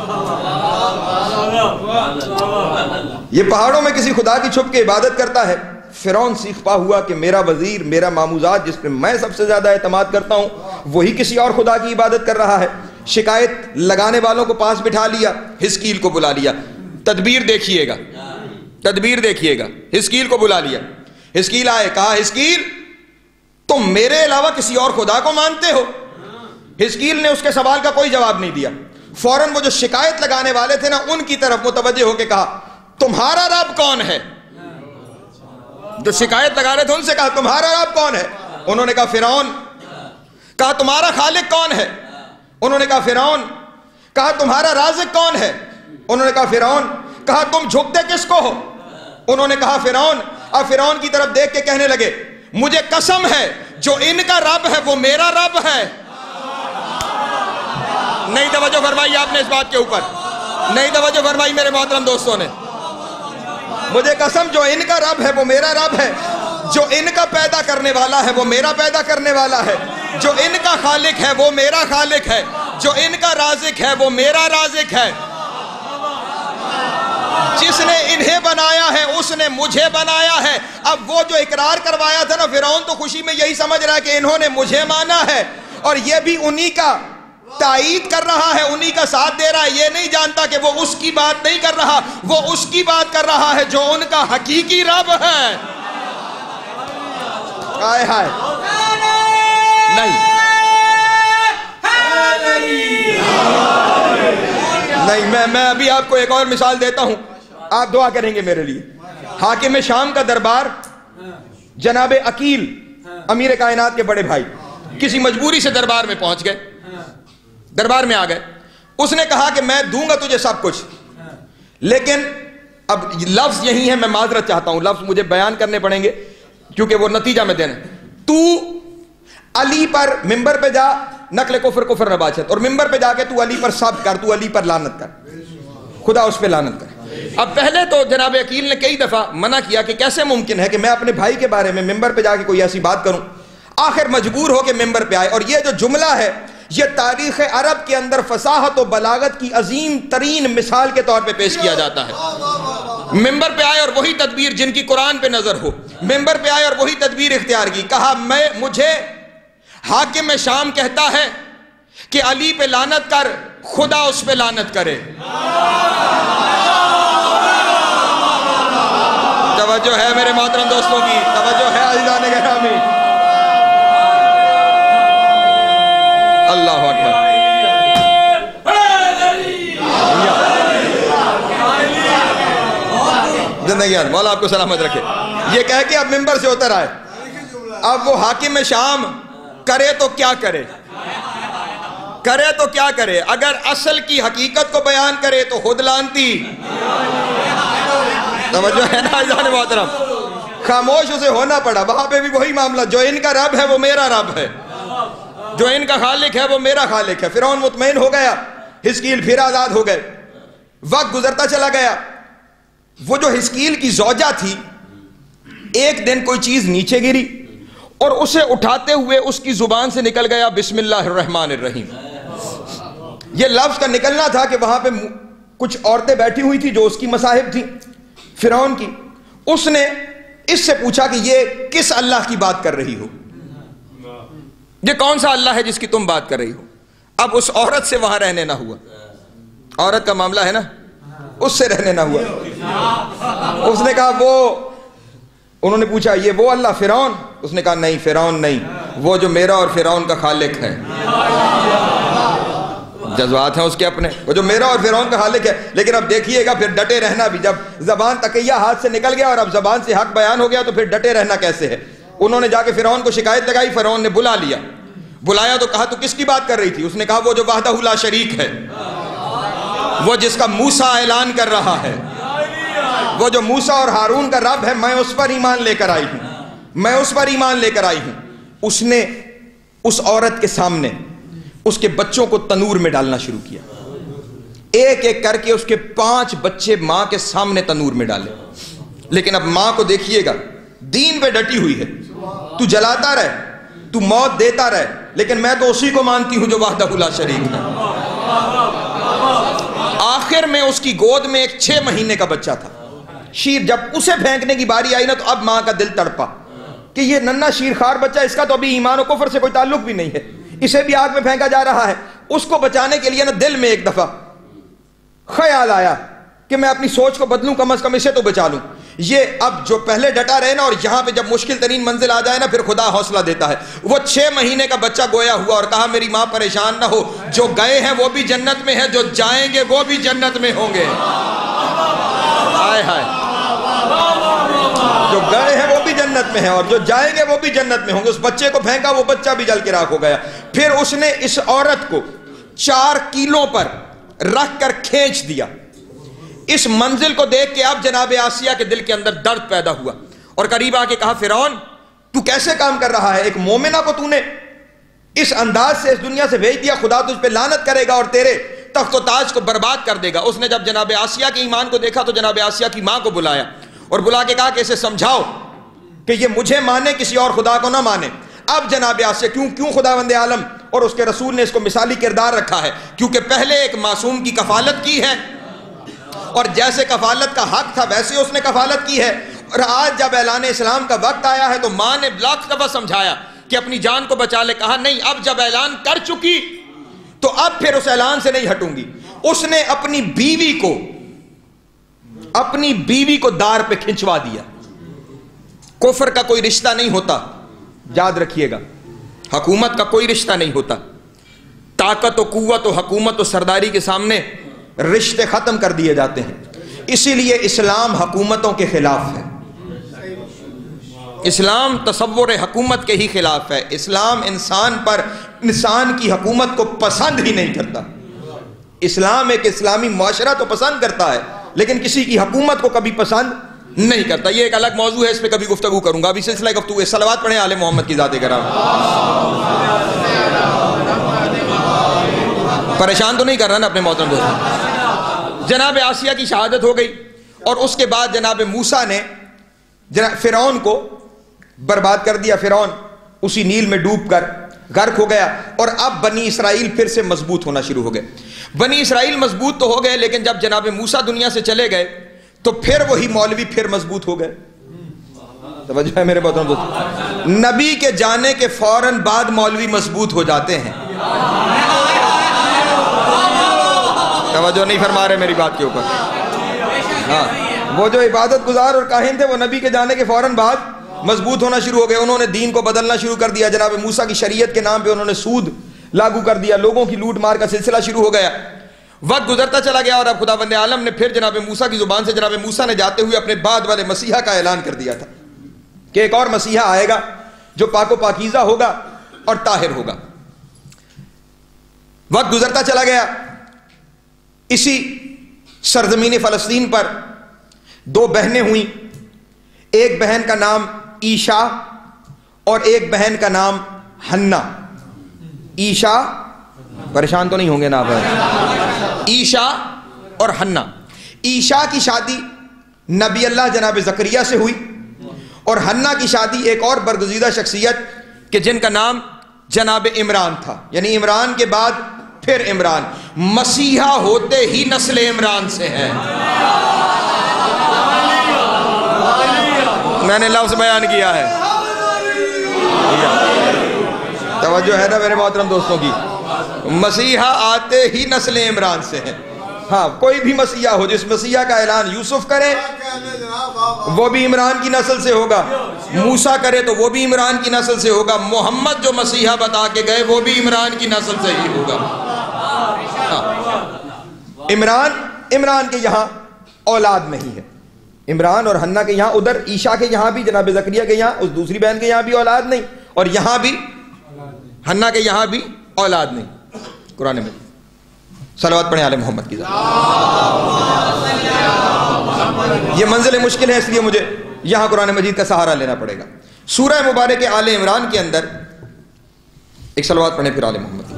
Speaker 1: یہ پہاڑوں میں کسی خدا کی چھپ کے عبادت کرتا ہے۔ فرعون سیخ پا ہوا کہ میرا وزیر، میرا ماموزاد جس پہ میں سب سے زیادہ اعتماد کرتا ہوں وہی کسی اور خدا کی عبادت کر رہا ہے۔ شکایت لگانے والوں کو پاس بٹھا لیا، حزقیل کو بلا لیا، تدبیر دیکھیے گا، تدبیر دیکھیے گا، حزقیل کو بلا لیا۔ حزقیل آئے، کہا حزقیل تم میرے علاوہ کسی اور خدا کو مانتے ہو؟ حزقیل نے اس کے سوال کا کوئی جواب نہیں دیا، فوراً وہ جو شکایت لگانے والے تھے نا ان کی طرف متوجہ ہو کے کہا تمہارا رب کون ہے؟ جو شکایت لگا رہے تھے ان سے کہا تمہارا رب کون ہے؟ انہوں نے کہا فرعون۔ کہا تمہارا خالق کون ہے؟ انہوں نے کہا فرعون۔ کہا تمہارا رازق کون ہے؟ انہوں نے کہا فرعون۔ کہا تم جھکتے کس کو ہو؟ انہوں نے کہا فرعون۔ اب فرعون کی طرف دیکھ کے کہنے لگے مجھے قسم ہے جو ان کا رب ہے وہ میرا رب ہے۔ نہیں توجہ فرمائی آپ نے اس بات کے اوپر، نہیں توجہ فرمائی میرے محترم دوستوں نے۔ مجھے قسم جو ان کا رب ہے وہ میرا رب ہے۔ جو ان کا پیدا کرنے والا ہے وہ میرا پیدا کرنے والا ہے، جو ان کا خالق ہے وہ میرا خالق ہے، جو ان کا رازق ہے وہ میرا رازق ہے، جس نے انہیں بنایا ہے اس نے مجھے بنایا ہے۔ اب وہ جو اقرار کروایا تھا نا فرعون، تو خوشی میں یہی سمجھ رہا ہے کہ انہوں نے مجھے مانا ہے، اور یہ بھی انہی کا تائید کر رہا ہے، انہی کا ساتھ دے رہا ہے۔ یہ نہیں جانتا کہ وہ اس کی بات نہیں کر رہا، وہ اس کی بات کر رہا ہے جو ان کا حقیقی رب ہے۔ آئے ہائے نہیں نہیں میں میں ابھی آپ کو ایک اور مثال دیتا ہوں، آپ دعا کریں گے میرے لیے۔ حاکم شام کا دربار، جناب عقیل امیر کائنات کے بڑے بھائی کسی مجبوری سے دربار میں پہنچ گئے، دربار میں آ گئے۔ اس نے کہا کہ میں دوں گا تجھے سب کچھ، لیکن اب لفظ یہی ہے، میں معذرت چاہتا ہوں، لفظ مجھے بیان کرنے پڑیں گے کیونکہ وہ نتیجہ میں دینا۔ تو علی پر ممبر پہ جا، نقل کفر کفر نباشت، اور ممبر پہ جا کے تو علی پر سب کر، تو علی پر لعنت کر، خدا اس پہ لعنت کر۔ اب پہلے تو جناب عقیل نے کئی دفعہ منع کیا کہ کیسے ممکن ہے کہ میں اپنے بھائی کے بارے میں ممبر پہ جا کے کوئی ایسی بات کروں، آخر مجبور ہو کے ممبر پہ آئے۔ اور یہ جو جملہ ہے یہ تاریخ عرب کے اندر فصاحت و بلاغت کی عظیم ترین مثال کے طور پہ پیش کیا جاتا ہے۔ ممبر پہ آئے اور وہی تدبیر جن کی قرآن پہ نظر ہو، ممبر پہ آئے اور وہی تدبیر اختیار کی، کہا میں مجھے حاکم شام کہتا ہے کہ علی پہ لعنت کر، خدا اس پہ لعنت کرے۔ توجہ ہے میرے محترم دوستوں کی، توجہ ہے عزیزان گرامی، اللہ اکبر۔ زندگی مولا آپ کو سلامت رکھے۔ یہ کہہ کے اب ممبر سے اتر آئے، اب وہ حاکم شام کرے تو کیا کرے، کرے تو کیا کرے؟ اگر اصل کی حقیقت کو بیان کرے تو خود لانتی، توجہ ہے نا عزیزان محترم، خاموش اسے ہونا پڑا۔ وہاں پہ بھی وہی معاملہ، جو ان کا رب ہے وہ میرا رب ہے، جو ان کا خالق ہے وہ میرا خالق ہے۔ فرعون مطمئن ہو گیا، حزقیل پھر آزاد ہو گئے۔ وقت گزرتا چلا گیا، وہ جو حزقیل کی زوجہ تھی، ایک دن کوئی چیز نیچے گری اور اسے اٹھاتے ہوئے اس کی زبان سے نکل گیا بسم اللہ الرحمن الرحیم۔ یہ لفظ کا نکلنا تھا کہ وہاں پہ کچھ عورتیں بیٹھی ہوئی تھی جو اس کی مصاحب تھیں فرعون کی۔ اس نے اس سے پوچھا کہ یہ کس اللہ کی بات کر رہی ہو، یہ کون سا اللہ ہے جس کی تم بات کر رہی ہو؟ اب اس عورت سے وہاں رہنے نہ ہوا، عورت کا معاملہ ہے نا، اس سے رہنے نہ ہوا۔ اس نے کہا وہ، انہوں نے پوچھا یہ وہ اللہ فرعون؟ اس نے کہا نہیں فرعون نہیں، وہ جو میرا اور فرعون کا خالق ہے۔ جذبات ہیں اس کے اپنے، وہ جو میرا اور فرعون کا خالق ہے۔ لیکن اب دیکھیے گا پھر ڈٹے رہنا بھی، جب زبان تقیہ ہاتھ سے نکل گیا اور اب زبان سے حق بیان ہو گیا تو پھر ڈٹے رہنا کیسے ہے۔ انہوں نے جا کے فرعون کو شکایت لگائی، فرعون نے بلا لیا، بلایا تو کہا تو کس کی بات کر رہی تھی؟ اس نے کہا وہ جو وحدہ لا شریک ہے، وہ جس کا موسیٰ اعلان کر رہا ہے، وہ جو موسیٰ اور ہارون کا رب ہے، میں اس پر ایمان لے کر آئی ہوں، میں اس پر ایمان لے کر آئی ہوں۔ اس نے اس عورت کے سامنے اس کے بچوں کو تنور میں ڈالنا شروع کیا، ایک ایک کر کے اس کے پانچ بچے ماں کے سامنے تنور میں ڈالے۔ لیکن اب ماں کو دیکھیے گا، دین پہ ڈٹی ہوئی ہے، تو جلاتا رہے، تو موت دیتا رہے، لیکن میں تو اسی کو مانتی ہوں جو وحدہ لا شریک ہے۔ آخر میں اس کی گود میں ایک چھ مہینے کا بچہ تھا، شیر۔ جب اسے پھینکنے کی باری آئی نا تو اب ماں کا دل تڑپا کہ یہ ننھا شیرخوار بچہ، اس کا تو ابھی ایمان و کفر سے کوئی تعلق بھی نہیں ہے، اسے بھی آگ میں پھینکا جا رہا ہے۔ اس کو بچانے کے لیے نا دل میں ایک دفعہ خیال آیا کہ میں اپنی سوچ کو بدلوں، کم از کم اسے تو بچا لوں۔ یہ اب جو پہلے ڈٹا رہے نا، اور یہاں پہ جب مشکل ترین منزل آ جائے نا پھر خدا حوصلہ دیتا ہے۔ وہ چھ مہینے کا بچہ گویا ہوا اور کہا میری ماں پریشان نہ ہو، جو گئے ہیں وہ بھی جنت میں ہیں، جو جائیں گے وہ بھی جنت میں ہوں گے۔ ہائے ہائے، جو گئے ہیں وہ بھی جنت میں ہیں اور جو جائیں گے وہ بھی جنت میں ہوں گے۔ اس بچے کو پھینکا، وہ بچہ بھی جل کے راکھ ہو گیا۔ پھر اس نے اس عورت کو چار کیلوں پر رکھ کر کھینچ دیا۔ اس منزل کو دیکھ کے اب جناب آسیہ کے دل کے اندر درد پیدا ہوا اور قریب آ کے کہا فرعون تو کیسے کام کر رہا ہے؟ ایک مومنہ کو تو نے اس انداز سے اس دنیا سے بھیج دیا، خدا تجھ پہ لعنت کرے گا اور تیرے تخت و تاج کو برباد کر دے گا۔ اس نے جب جناب آسیہ کے ایمان کو دیکھا تو جناب آسیہ کی ماں کو بلایا اور بلا کے کہا کہ اسے سمجھاؤ کہ یہ مجھے مانے, کسی اور خدا کو نہ مانے. اب جناب آسیہ کیوں کیوں خداوند عالم اور اس کے رسول نے اس کو مثالی کردار رکھا ہے؟ کیونکہ پہلے ایک معصوم کی کفالت کی ہے, اور جیسے کفالت کا حق تھا ویسے اس نے کفالت کی ہے. اور آج جب اعلان اسلام کا وقت آیا ہے تو ماں نے لاکھ دفعہ سمجھایا کہ اپنی جان کو بچا لے. کہا نہیں, اب جب اعلان کر چکی تو اب پھر اس اعلان سے نہیں ہٹوں گی. اس نے اپنی بیوی کو اپنی بیوی کو دار پہ کھنچوا دیا. کفر کا کوئی رشتہ نہیں ہوتا, یاد رکھیے گا. حکومت کا کوئی رشتہ نہیں ہوتا. طاقت و قوت و حکومت و سرداری کے سامنے رشتے ختم کر دیے جاتے ہیں. اسی لیے اسلام حکومتوں کے خلاف ہے. اسلام تصور حکومت کے ہی خلاف ہے. اسلام انسان پر انسان کی حکومت کو پسند ہی نہیں کرتا. اسلام ایک اسلامی معاشرہ تو پسند کرتا ہے لیکن کسی کی حکومت کو کبھی پسند نہیں کرتا. یہ ایک الگ موضوع ہے, اس پہ کبھی گفتگو کروں گا. ابھی سلسلہ گفتگو ہے. صلوات پڑھیں آل محمد کی ذات کرام. پریشان تو نہیں کر رہا نا اپنے محترم دوستوں. جناب آسیہ کی شہادت ہو گئی اور اس کے بعد جناب موسیٰ نے فرعون کو برباد کر دیا. فرعون اسی نیل میں ڈوب کر غرق ہو گیا اور اب بنی اسرائیل پھر سے مضبوط ہونا شروع ہو گئے. بنی اسرائیل مضبوط تو ہو گئے لیکن جب جناب موسیٰ دنیا سے چلے گئے تو پھر وہی مولوی پھر مضبوط ہو گئے. توجہ ہے میرے بہت دوست. نبی کے جانے کے فوراً بعد مولوی مضبوط ہو جاتے ہیں. توجہ نہیں فرما رہے میری بات کے اوپر. ہاں, وہ جو عبادت گزار اور کاہن تھے وہ نبی کے جانے کے فوراً بعد مضبوط ہونا شروع ہو گئے. انہوں نے دین کو بدلنا شروع کر دیا. جناب موسیٰ کی شریعت کے نام پہ انہوں نے سود لاگو کر دیا. لوگوں کی لوٹ مار کا سلسلہ شروع ہو گیا. وقت گزرتا چلا گیا اور اب خداوند عالم نے پھر جناب موسیٰ کی زبان سے جناب موسیٰ نے جاتے ہوئے اپنے بعد والے مسیحا کا اعلان کر دیا تھا کہ ایک اور مسیحا آئے گا جو پاک و پاکیزہ ہوگا اور طاہر ہوگا. وقت گزرتا چلا گیا. اسی سرزمین فلسطین پر دو بہنیں ہوئیں. ایک بہن کا نام عیشا اور ایک بہن کا نام حنا. عیشا, پریشان تو نہیں ہوں گے نا آپ؟ عیشا اور حنا. عیشا کی شادی نبی اللہ جناب زکریا سے ہوئی اور حنا کی شادی ایک اور برگزیدہ شخصیت کہ جن کا نام جناب عمران تھا. یعنی عمران کے بعد پھر عمران. مسیحا ہوتے ہی نسل عمران سے ہے. میں نے لفظ بیان کیا ہے. توجہ ہے نا میرے محترم دوستوں کی. مسیحا آتے ہی نسل عمران سے ہے. ہاں, کوئی بھی مسیحا ہو, جس مسیحا کا اعلان یوسف کرے وہ بھی عمران کی نسل سے ہوگا, موسیٰ کرے تو وہ بھی عمران کی نسل سے ہوگا, محمد جو مسیحا بتا کے گئے وہ بھی عمران کی نسل سے ہی ہوگا. عمران عمران کے یہاں اولاد نہیں ہے. عمران اور حنا کے یہاں, ادھر عیشا کے یہاں بھی جناب زکریا کے یہاں اس دوسری بہن کے یہاں بھی اولاد نہیں, اور یہاں بھی حنا کے یہاں بھی اولاد نہیں. قرآن میں صلوات پڑھیں آل محمد کی ذات. یہ منزل مشکل ہے اس لیے مجھے یہاں قرآن مجید کا سہارا لینا پڑے گا. سورہ مبارک آل عمران کے اندر ایک صلوات پڑھیں پھر آل محمد.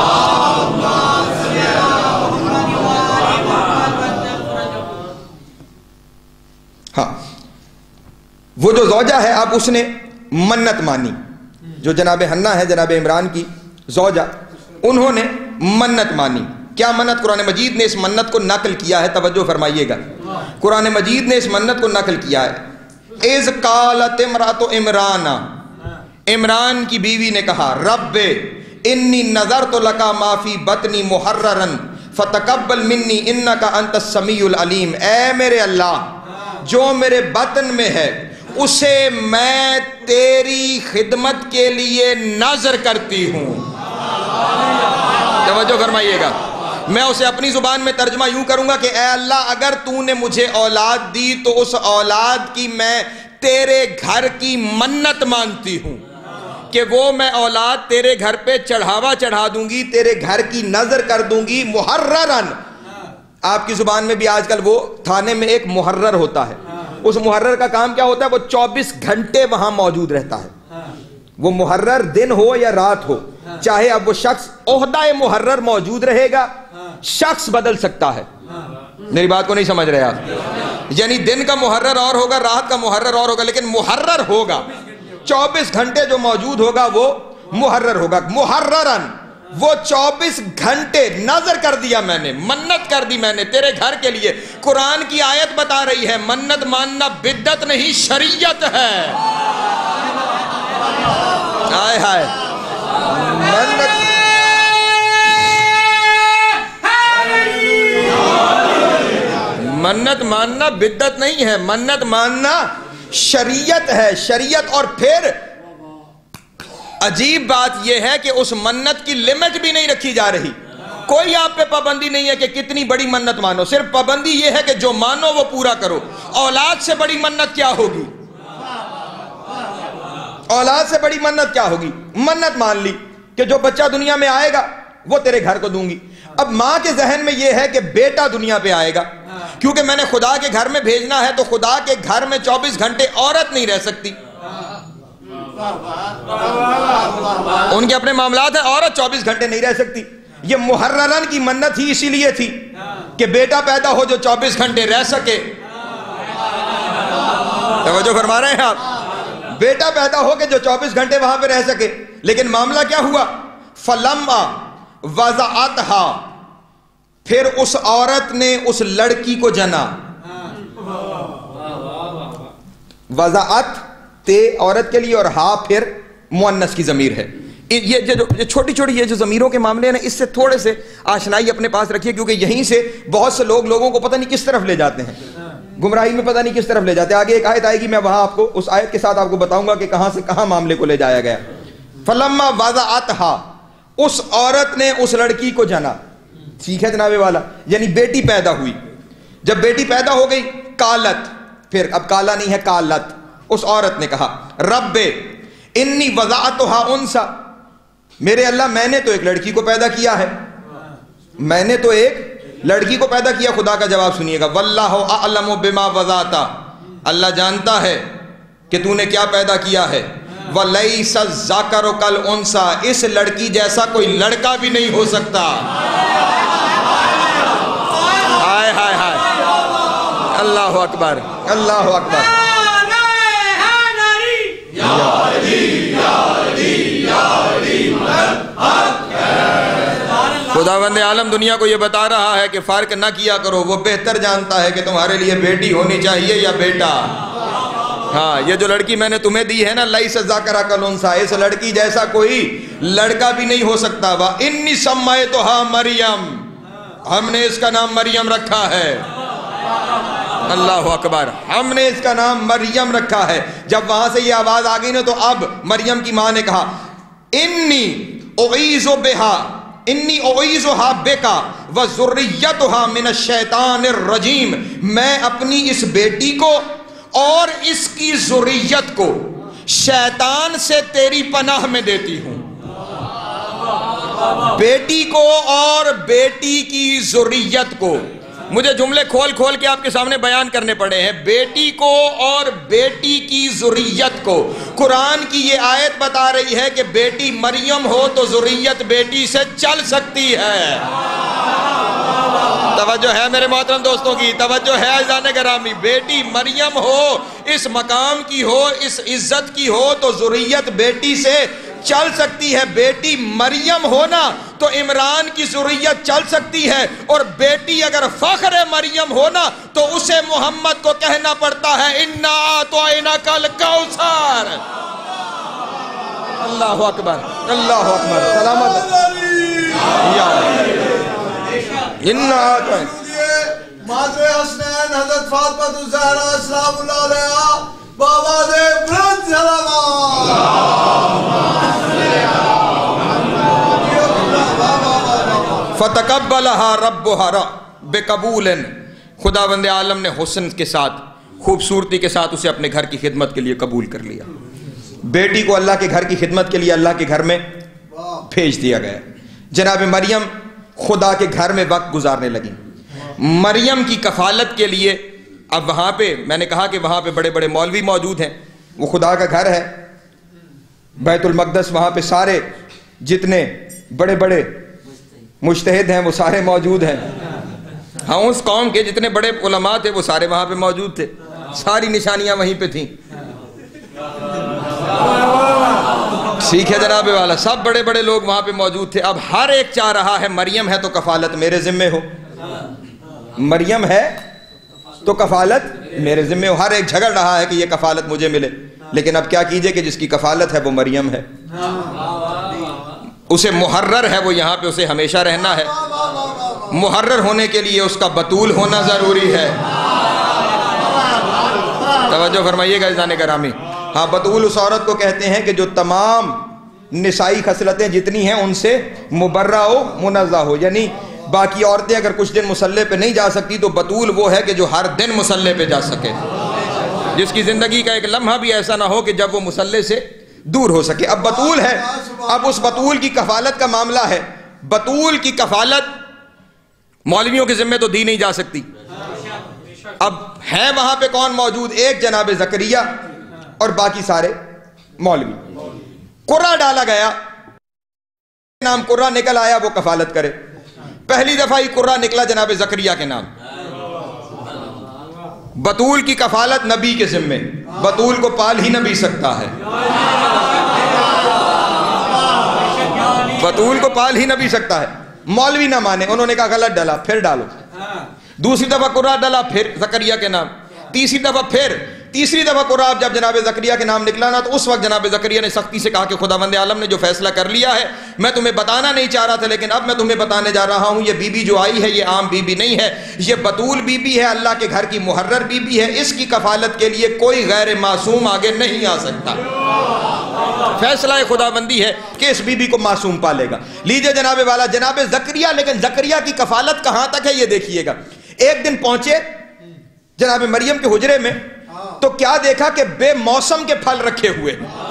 Speaker 1: ہاں, وہ جو زوجہ ہے اب اس نے منت مانی. جو جناب حنا ہے جناب عمران کی زوجہ, انہوں نے منت مانی. کیا منت؟ قرآن مجید نے اس منت کو نقل کیا ہے. توجہ فرمائیے گا, قرآن مجید نے اس منت کو نقل کیا ہے. اذ قالت امرأۃ عمران, عمران کی بیوی نے کہا رب انی نذرت لک ما فی بطنی محررا فتقبل منی انک انت السمیع العلیم. اے میرے اللہ, جو میرے بطن میں ہے اسے میں تیری خدمت کے لیے نذر کرتی ہوں. توجہ فرمائیے گا, میں اسے اپنی زبان میں ترجمہ یوں کروں گا کہ اے اللہ, اگر تو نے مجھے اولاد دی تو اس اولاد کی میں تیرے گھر کی منت مانتی ہوں کہ وہ میں اولاد تیرے گھر پہ چڑھاوا چڑھا دوں گی, تیرے گھر کی نظر کر دوں گی. محررن, آپ کی زبان میں بھی آج کل وہ تھانے میں ایک محرر ہوتا ہے. اس محرر کا کام کیا ہوتا ہے؟ وہ چوبیس گھنٹے وہاں موجود رہتا ہے. وہ محرر دن ہو یا رات ہو, چاہے اب وہ شخص عہدہ محرر موجود رہے گا, شخص بدل سکتا ہے. میری بات کو نہیں سمجھ رہے آپ. یعنی دن کا محرر اور ہوگا، رات کا محرر اور ہوگا، لیکن محرر ہوگا چوبیس گھنٹے جو موجود ہوگا وہ محرر ہوگا. محررن وہ چوبیس گھنٹے نظر کر دیا میں نے، منت کر دی میں نے تیرے گھر کے لیے. قرآن کی آیت بتا رہی ہے منت ماننا بدعت نہیں شریعت ہے. ہائے ہائے منت منت ماننا بدعت نہیں ہے، منت ماننا شریعت ہے، شریعت. اور پھر عجیب بات یہ ہے کہ اس منت کی لمٹ بھی نہیں رکھی جا رہی. کوئی آپ پہ پابندی نہیں ہے کہ کتنی بڑی منت مانو، صرف پابندی یہ ہے کہ جو مانو وہ پورا کرو. اولاد سے بڑی منت کیا ہوگی؟ اولاد سے بڑی منت کیا ہوگی؟ منت مان لی کہ جو بچہ دنیا میں آئے گا وہ تیرے گھر کو دوں گی. اب ماں کے ذہن میں یہ ہے کہ بیٹا دنیا پہ آئے گا، کیونکہ میں نے خدا کے گھر میں بھیجنا ہے، تو خدا کے گھر میں چوبیس گھنٹے عورت نہیں رہ سکتی. ان کے اپنے معاملات ہیں، عورت چوبیس گھنٹے نہیں رہ سکتی. یہ محررن کی منت ہی اسی لیے تھی کہ بیٹا پیدا ہو جو چوبیس گھنٹے رہ سکے. توجہ فرما رہے ہیں آپ؟ بیٹا پیدا ہو کہ جو چوبیس گھنٹے وہاں پہ رہ سکے. لیکن معاملہ کیا ہوا؟ فلما وضعتھا، پھر اس عورت نے اس لڑکی کو جنا. وضعت تے عورت کے لیے اور ہا پھر مؤنث کی ضمیر ہے. یہ جو چھوٹی چھوٹی یہ جو ضمیروں کے معاملے ہیں اس سے تھوڑے سے آشنائی اپنے پاس رکھیے، کیونکہ یہیں سے بہت سے لوگ لوگوں کو پتہ نہیں کس طرف لے جاتے ہیں، گمراہی میں پتہ نہیں کس طرف لے جاتے ہیں. آگے ایک آیت آئے گی، میں وہاں آپ کو اس آیت کے ساتھ آپ کو بتاؤں گا کہ کہاں سے کہاں معاملے کو لے جایا گیا. فلما وضعتھا، اس عورت نے اس لڑکی کو جنا. ٹھیک ہے جناب والا، یعنی بیٹی پیدا ہوئی. جب بیٹی پیدا ہو گئی قالت، پھر اب کالا نہیں ہے قالت، اس عورت نے کہا رب انی وضعتھا انثی، میرے اللہ میں نے تو ایک لڑکی کو پیدا کیا ہے، میں نے تو ایک لڑکی کو پیدا کیا. خدا کا جواب سنیے گا، واللہ اعلم بما وضعت، اللہ جانتا ہے کہ تو نے کیا پیدا کیا ہے. وَلَيْسَ الذَّكَرُ كَالْأُنثىٰ، اس لڑکی جیسا کوئی لڑکا بھی نہیں ہو سکتا. ہائے ہائے ہائے، اللہ اکبر اللہ اکبر. خداوند عالم دنیا کو یہ بتا رہا ہے کہ فرق نہ کیا کرو، وہ بہتر جانتا ہے کہ تمہارے لیے بیٹی ہونی چاہیے یا بیٹا. ہاں، یہ جو لڑکی میں نے تمہیں دی ہے نا، لیس الذکر کالانثی، اس لڑکی جیسا کوئی لڑکا بھی نہیں ہو سکتا. وانی سمیتھا مریم، ہم نے اس کا نام مریم رکھا ہے. اللہ اکبر، ہم نے اس کا نام مریم رکھا ہے. جب وہاں سے یہ آواز آ گئی نا، تو اب مریم کی ماں نے کہا انی اعیذ بہا انی اعیذھا بکا وذریتھا من الشیطان الرجیم، میں اپنی اس بیٹی کو اور اس کی ذریت کو شیطان سے تیری پناہ میں دیتی ہوں. بیٹی کو اور بیٹی کی ذریت کو، مجھے جملے کھول کھول کے آپ کے سامنے بیان کرنے پڑے ہیں. بیٹی کو اور بیٹی کی ذریت کو. قرآن کی یہ آیت بتا رہی ہے کہ بیٹی مریم ہو تو ذریت بیٹی سے چل سکتی ہے. توجہ ہے میرے محترم دوستوں کی، توجہ ہے عزیزان گرامی. بیٹی مریم ہو، اس مقام کی ہو، اس عزت کی ہو تو ذریت بیٹی سے چل سکتی ہے. بیٹی مریم ہونا تو عمران کی ذریت چل سکتی ہے، اور بیٹی اگر فخر مریم ہونا تو اسے محمد کو کہنا پڑتا ہے انا اعطیناک الکوثر. اللہ اکبر اللہ اکبر. سلامت یا انا اعطیناک.
Speaker 2: مادر حسنین حضرت فاطمہ الزہرا السلام اللہ علیہا بابا دے بلند سلامات.
Speaker 1: فتقبلها ربها بقبول، خداوند عالم نے حسن کے ساتھ، خوبصورتی کے ساتھ اسے اپنے گھر کی خدمت کے لیے قبول کر لیا. بیٹی کو اللہ کے گھر کی خدمت کے لیے اللہ کے گھر میں بھیج دیا گیا. جناب مریم خدا کے گھر میں وقت گزارنے لگی. مریم کی کفالت کے لیے اب وہاں پہ میں نے کہا کہ وہاں پہ بڑے بڑے مولوی موجود ہیں، وہ خدا کا گھر ہے، بیت المقدس، وہاں پہ سارے جتنے بڑے بڑے مجتہد ہیں وہ سارے موجود ہیں. ہاں اس قوم کے جتنے بڑے علماء تھے وہ سارے وہاں پہ موجود تھے، ساری نشانیاں وہیں پہ تھیں. ٹھیک ہے جناب والا، سب بڑے بڑے لوگ وہاں پہ موجود تھے. اب ہر ایک چاہ رہا ہے مریم ہے تو کفالت میرے ذمہ ہو، مریم ہے تو کفالت میرے ذمہ ہو. ہر ایک جھگڑ رہا ہے کہ یہ کفالت مجھے ملے، لیکن اب کیا کیجئے کہ جس کی کفالت ہے وہ مریم ہے، اسے محرر ہے، وہ یہاں پہ اسے ہمیشہ رہنا ہے. محرر ہونے کے لیے اس کا بطول ہونا ضروری ہے. توجہ فرمائیے گا عزیزان گرامی. ہاں بطول اس عورت کو کہتے ہیں کہ جو تمام نسائی خصلتیں جتنی ہیں ان سے مبرہ ہو، منزہ ہو. یعنی باقی عورتیں اگر کچھ دن مصلے پہ نہیں جا سکتی تو بطول وہ ہے کہ جو ہر دن مصلے پہ جا سکے، جس کی زندگی کا ایک لمحہ بھی ایسا نہ ہو کہ جب وہ مصلے سے دور ہو سکے. اب بطول ہے، اب اس بطول کی کفالت کا معاملہ ہے. بطول کی کفالت مولویوں کے ذمہ تو دی نہیں جا سکتی. اب ہے وہاں پہ کون موجود؟ ایک جناب زکریا اور باقی سارے مولوی. قرہ ڈالا گیا، نام قرہ نکل آیا، وہ کفالت کرے. پہلی دفعہ ہی قرہ نکلا جناب زکریا کے نام. بطول کی کفالت نبی کے ذمہ، بطول کو پال ہی نہ بھی سکتا ہے، بطول کو پال ہی نہ بھی سکتا ہے. مولوی نہ مانے، انہوں نے کہا غلط ڈالا، پھر ڈالو. دوسری دفعہ قرآن ڈالا، پھر زکریا کے نام. تیسری دفعہ پھر تیسری دفعہ قرآن جب جناب زکریا کے نام نکلا نا، تو اس وقت جناب زکریا نے سختی سے کہا کہ خداوند عالم نے جو فیصلہ کر لیا ہے میں تمہیں بتانا نہیں چاہ رہا تھا، لیکن اب میں تمہیں بتانے جا رہا ہوں. یہ بی بی جو آئی ہے یہ عام بی بی نہیں ہے، یہ بطول بی بی ہے، اللہ کے گھر کی محرر بی بی ہے. اس کی کفالت کے لیے کوئی غیر معصوم آگے نہیں آ سکتا. فیصلہ خداوندی ہے کہ اس بی بی کو معصوم پالے گا. لیجئے جناب والا، جناب زکریا، لیکن زکریا کی کفالت کہاں تک ہے یہ دیکھیے گا. ایک دن پہنچے جناب مریم کے حجرے میں تو کیا دیکھا کہ بے موسم کے پھل رکھے ہوئے،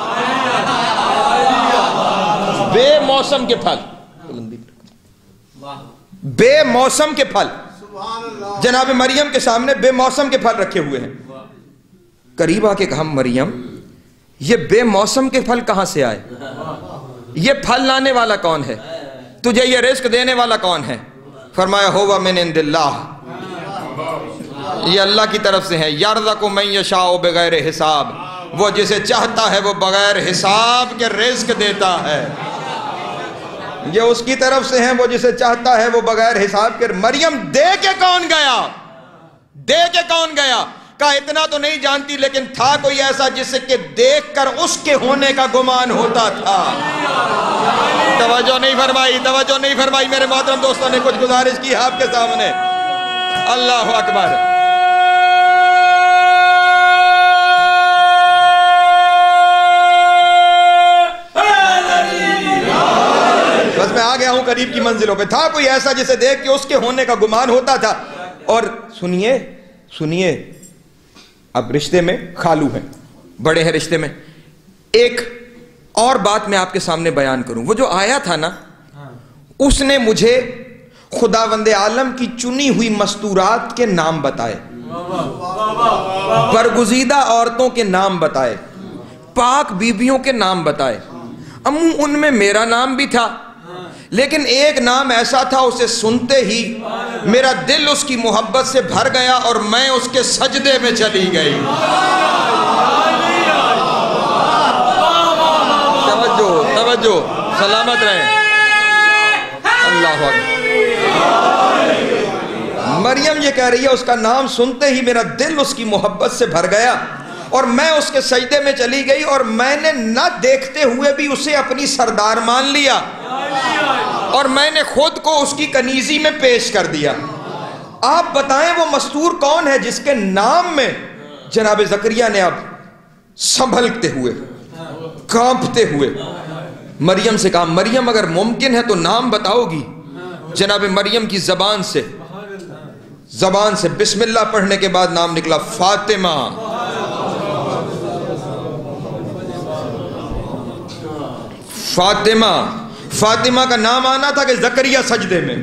Speaker 1: بے موسم کے پھل، بے موسم کے پھل جناب مریم کے سامنے بے موسم کے پھل رکھے ہوئے ہیں. قریب آ کے کہا مریم یہ بے موسم کے پھل کہاں سے آئے؟ یہ پھل لانے والا کون ہے؟ تجھے یہ رزق دینے والا کون ہے؟ فرمایا ہوا من عند اللہ، یہ اللہ کی طرف سے ہے. یرزق من یشاء بغیر حساب، وہ جسے چاہتا ہے وہ بغیر حساب کے رزق دیتا ہے. یہ اس کی طرف سے ہیں، وہ جسے چاہتا ہے وہ بغیر حساب کے. مریم دے کے کون گیا؟ دے کے کون گیا؟ کہا اتنا تو نہیں جانتی، لیکن تھا کوئی ایسا جسے کہ دیکھ کر اس کے ہونے کا گمان ہوتا تھا. توجہ نہیں فرمائی، توجہ نہیں فرمائی میرے محترم دوستوں نے. کچھ گزارش کی آپ کے سامنے. اللہ اکبر. بس میں آ گیا ہوں قریب کی منزلوں پہ. تھا کوئی ایسا جسے دیکھ کے اس کے ہونے کا گمان ہوتا تھا. اور سنیے سنیے اب رشتے میں خالو ہیں، بڑے ہیں رشتے میں. ایک اور بات میں آپ کے سامنے بیان کروں. وہ جو آیا تھا نا، اس نے مجھے خداوند عالم کی چنی ہوئی مستورات کے نام بتائے، برگزیدہ عورتوں کے نام بتائے، پاک بیبیوں کے نام بتائے. امو ان میں میرا نام بھی تھا، لیکن ایک نام ایسا تھا اسے سنتے ہی میرا دل اس کی محبت سے بھر گیا اور میں اس کے سجدے میں چلی گئی. توجہ توجہ، سلامت رہیں. اللہ اکبر. مریم یہ کہہ رہی ہے اس کا نام سنتے ہی میرا دل اس کی محبت سے بھر گیا اور میں اس کے سجدے میں چلی گئی، اور میں نے نہ دیکھتے ہوئے بھی اسے اپنی سردار مان لیا اور میں نے خود کو اس کی کنیزی میں پیش کر دیا. آپ بتائیں وہ مستور کون ہے جس کے نام میں جناب زکریا نے اب سنبھلتے ہوئے، کانپتے ہوئے مریم سے کہا مریم اگر ممکن ہے تو نام بتاؤ گی. جناب مریم کی زبان سے زبان سے بسم اللہ پڑھنے کے بعد نام نکلا فاطمہ. فاطمہ فاطمہ کا نام آنا تھا کہ زکریا سجدے میں،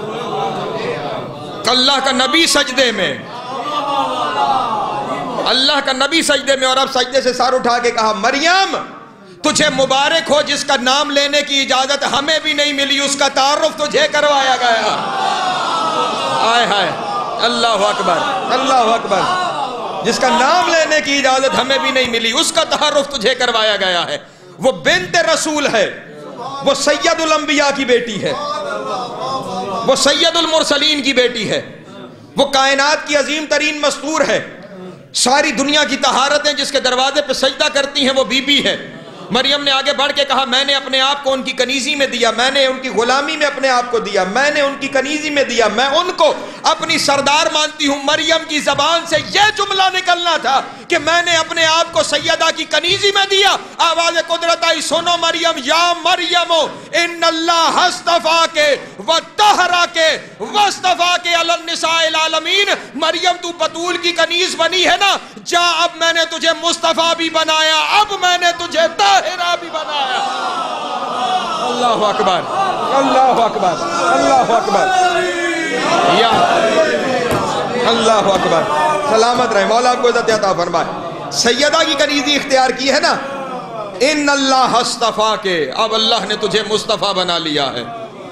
Speaker 1: اللہ کا نبی سجدے میں، اللہ کا نبی سجدے میں. اور اب سجدے سے سر اٹھا کے کہا مریم تجھے مبارک ہو جس کا نام لینے کی اجازت ہمیں بھی نہیں ملی، اس کا تعارف تجھے کروایا گیا. آئے ہائے اللہ اکبر اللہ اکبر. جس کا نام لینے کی اجازت ہمیں بھی نہیں ملی اس کا تعارف تجھے کروایا گیا ہے. وہ بنت رسول ہے, وہ سید الانبیاء کی بیٹی ہے, وہ سید المرسلین کی بیٹی ہے, وہ کائنات کی عظیم ترین مستور ہے. ساری دنیا کی طہارتیں جس کے دروازے پہ سجدہ کرتی ہیں وہ بی بی ہے. مریم نے آگے بڑھ کے کہا میں نے اپنے آپ کو ان کی کنیزی میں دیا, میں نے ان کی غلامی میں اپنے آپ کو دیا, میں نے ان کی کنیزی میں دیا, میں ان کو اپنی سردار مانتی ہوں. مریم کی زبان سے یہ جملہ نکلنا تھا کہ میں نے اپنے آپ کو سیدہ کی کنیزی میں دیا. آواز قدرت آئی, سنو مریم, یا مریم ان اللہ اصطفا کے وطہرا کے واصطفا کے علی النساء العالمین. مریم تو بطول کی کنیز بنی ہے نا, جا اب میں نے تجھے مصطفیٰ بھی بنایا, اب میں نے تجھے طاہرہ بھی بنایا. اللہ اکبر اللہ اکبر اللہ اکبر یا اللہ اکبر. سلامت رہے, مولا آپ کو عزت عطا فرمائے. سیدہ کی کنیزی اختیار کی ہے نا, ان اللہ اصطفا کے, اب اللہ نے تجھے مصطفیٰ بنا لیا ہے.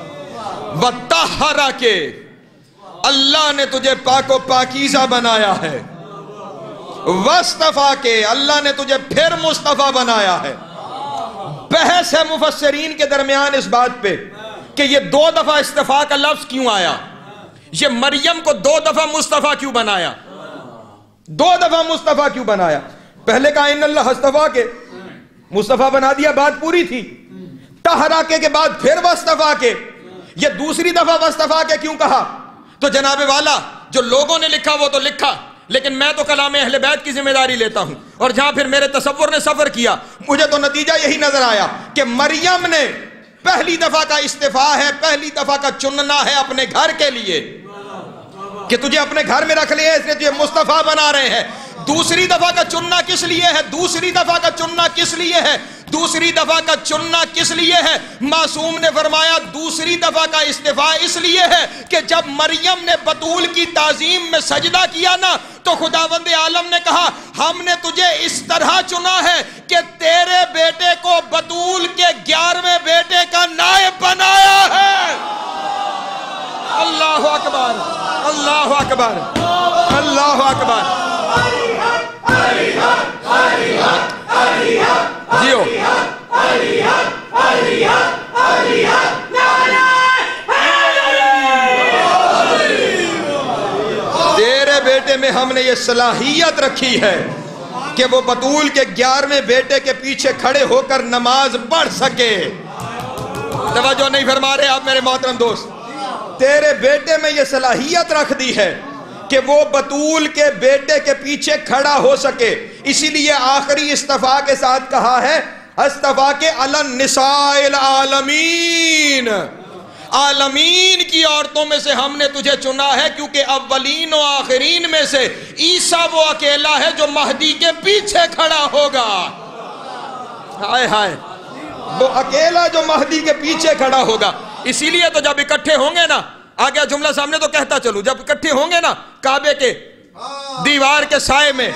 Speaker 1: وطہرا کے, اللہ نے تجھے پاک و پاکیزہ بنایا ہے. واصطفا کے, اللہ نے تجھے پھر مصطفیٰ بنایا ہے. بحث ہے مفسرین کے درمیان اس بات پہ کہ یہ دو دفعہ استفاء کا لفظ کیوں آیا, یہ مریم کو دو دفعہ مصطفیٰ کیوں بنایا, دو دفعہ مصطفیٰ کیوں بنایا. پہلے کہا ان اللہ اصطفا کے, مصطفیٰ بنا دیا, بات پوری تھی. طہرا کے کے بعد پھر واصطفا کے, یہ دوسری دفعہ واصطفا کے کیوں کہا؟ تو جناب والا جو لوگوں نے لکھا وہ تو لکھا, لیکن میں تو کلام اہل بیت کی ذمہ داری لیتا ہوں. اور جہاں پھر میرے تصور نے سفر کیا, مجھے تو نتیجہ یہی نظر آیا کہ مریم نے پہلی دفعہ کا استفاء ہے, پہلی دفعہ کا چننا ہے اپنے گھر کے لیے کہ تجھے اپنے گھر میں رکھ لیا, اس لیے تجھے مصطفیٰ بنا رہے ہیں. دوسری دفعہ کا چننا کس لیے ہے, دوسری دفعہ کا چننا کس لیے ہے, دوسری دفعہ کا چننا کس لیے ہے؟ معصوم نے فرمایا دوسری دفعہ کا استفاء اس لیے ہے کہ جب مریم نے بطول کی تعظیم میں سجدہ کیا نا, تو خداوند عالم نے کہا ہم نے تجھے اس طرح چنا ہے کہ تیرے بیٹے کو بطول کے گیارہویں بیٹے کا نائب بنایا ہے. اللہ اکبر اللہ اکبر اللہ اکبر. جیو تیرے بیٹے میں ہم نے یہ صلاحیت رکھی ہے کہ وہ بطول کے گیارہویں بیٹے کے پیچھے کھڑے ہو کر نماز پڑھ سکے. توجہ نہیں فرما رہے آپ میرے محترم دوست, تیرے بیٹے میں یہ صلاحیت رکھ دی ہے کہ وہ بطول کے بیٹے کے پیچھے کھڑا ہو سکے. اسی لیے آخری استفاء کے ساتھ کہا ہے استفاء کے علی النساء العالمین, عالمین کی عورتوں میں سے ہم نے تجھے چنا ہے کیونکہ اولین و آخرین میں سے عیسیٰ وہ اکیلا ہے جو مہدی کے پیچھے کھڑا ہوگا. ہائے ہائے, وہ اکیلا جو مہدی کے پیچھے کھڑا ہوگا. اسی لیے تو جب اکٹھے ہوں گے نا, آگے جملہ سامنے تو کہتا چلوں, جب اکٹھے ہوں گے نا کعبے کے دیوار کے سائے میں,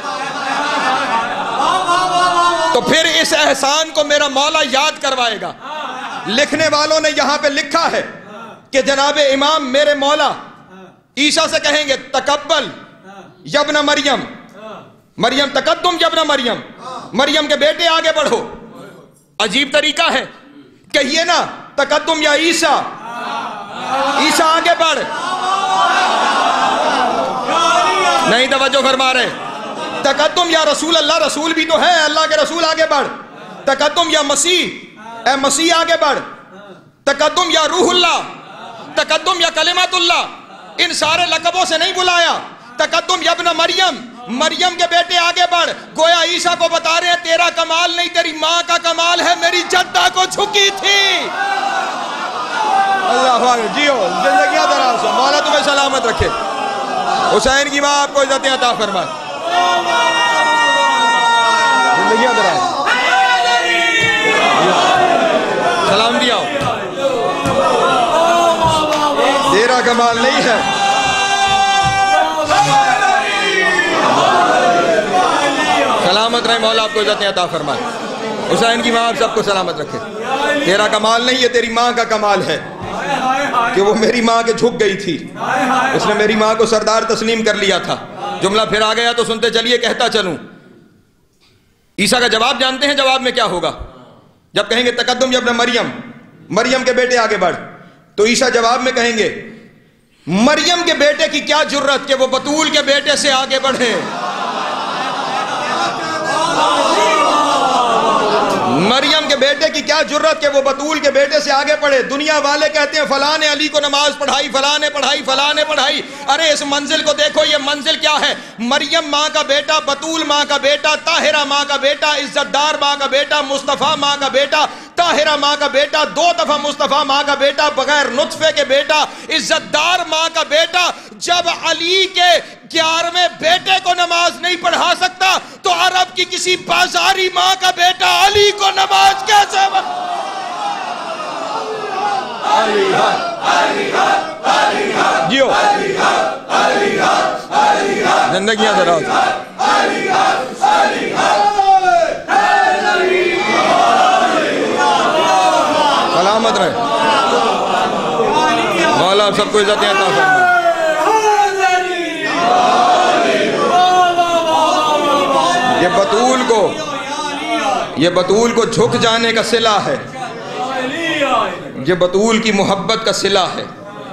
Speaker 1: تو پھر اس احسان کو میرا مولا یاد کروائے گا. لکھنے والوں نے یہاں پہ لکھا ہے کہ جناب امام میرے مولا عیسیٰ سے کہیں گے تقبل یبن مریم, مریم تقدم یبن مریم, مریم کے بیٹے آگے بڑھو. عجیب طریقہ ہے, کہیے نا تقدم یا عیسیٰ, عیسیٰ آگے بڑھ, نہیں توجہ فرما رہے. تقدم یا رسول اللہ, رسول بھی تو ہے, اللہ کے رسول آگے بڑھ. تقدم یا مسیح, اے مسیح آگے بڑھ. تقدم یا روح اللہ, تقدم یا کلمات اللہ, ان سارے لقبوں سے نہیں بلایا. تقدم یا ابن مریم, مریم کے بیٹے آگے بڑھ. گویا عیسیٰ کو بتا رہے ہیں تیرا کمال نہیں تیری ماں کا کمال ہے, میری جدہ کو جھکی تھی. اللہ اکبر. جیو زندگیاں دراز ہو, مولا تمہیں سلامت رکھے. حسین کی ماں آپ کو عزت عطا فرمائے, زندگیاں دراز. سلام دیا, تیرا کمال نہیں ہے. سلامت رہے مولا, آپ کو عزت عطا فرمائے. حسین کی ماں آپ سب کو سلامت رکھے. تیرا کمال نہیں ہے, تیری ماں کا کمال ہے. کہ وہ میری ماں کے جھک گئی تھی، اس نے میری ماں کو سردار تسلیم کر لیا تھا۔ جملہ پھر آ گیا تو سنتے چلیے، کہتا چلوں۔ عیسیٰ کا جواب جانتے ہیں جواب میں کیا ہوگا؟ جب کہیں گے تقدم یا ابن مریم، مریم کے بیٹے آگے بڑھ، تو عیسیٰ جواب میں کہیں گے مریم کے بیٹے کی کیا جرت کہ وہ بطول کے بیٹے سے آگے بڑھے۔ مریم کے بیٹے کی کیا جرت کہ وہ بطول کے بیٹے سے آگے پڑھے۔ دنیا والے کہتے ہیں فلاں نے علی کو نماز پڑھائی، فلاں نے پڑھائی، فلاں نے پڑھائی۔ ارے اس منزل کو دیکھو، یہ منزل کیا ہے؟ مریم ماں کا بیٹا، بطول ماں کا بیٹا، طاہرہ ماں کا بیٹا، عزت دار ماں کا بیٹا، مصطفیٰ ماں کا بیٹا، طاہرہ ماں کا بیٹا، دو دفعہ مصطفیٰ ماں کا بیٹا، بغیر نطفے کے بیٹا، عزت دار ماں کا بیٹا۔ جب علی کے گیارہویں بیٹے کو نماز نہیں پڑھا سکتا تو عرب کی کسی بازاری ماں کا بیٹا علی کو نماز کیسے پڑھا؟ جیو زندگیاں دراز، سلامت رہے مولا، سب کو عزت عطا فرمائے۔ یہ بطول کو یہ بطول کو جھک جانے کا صلہ ہے، یہ بطول کی محبت کا صلہ ہے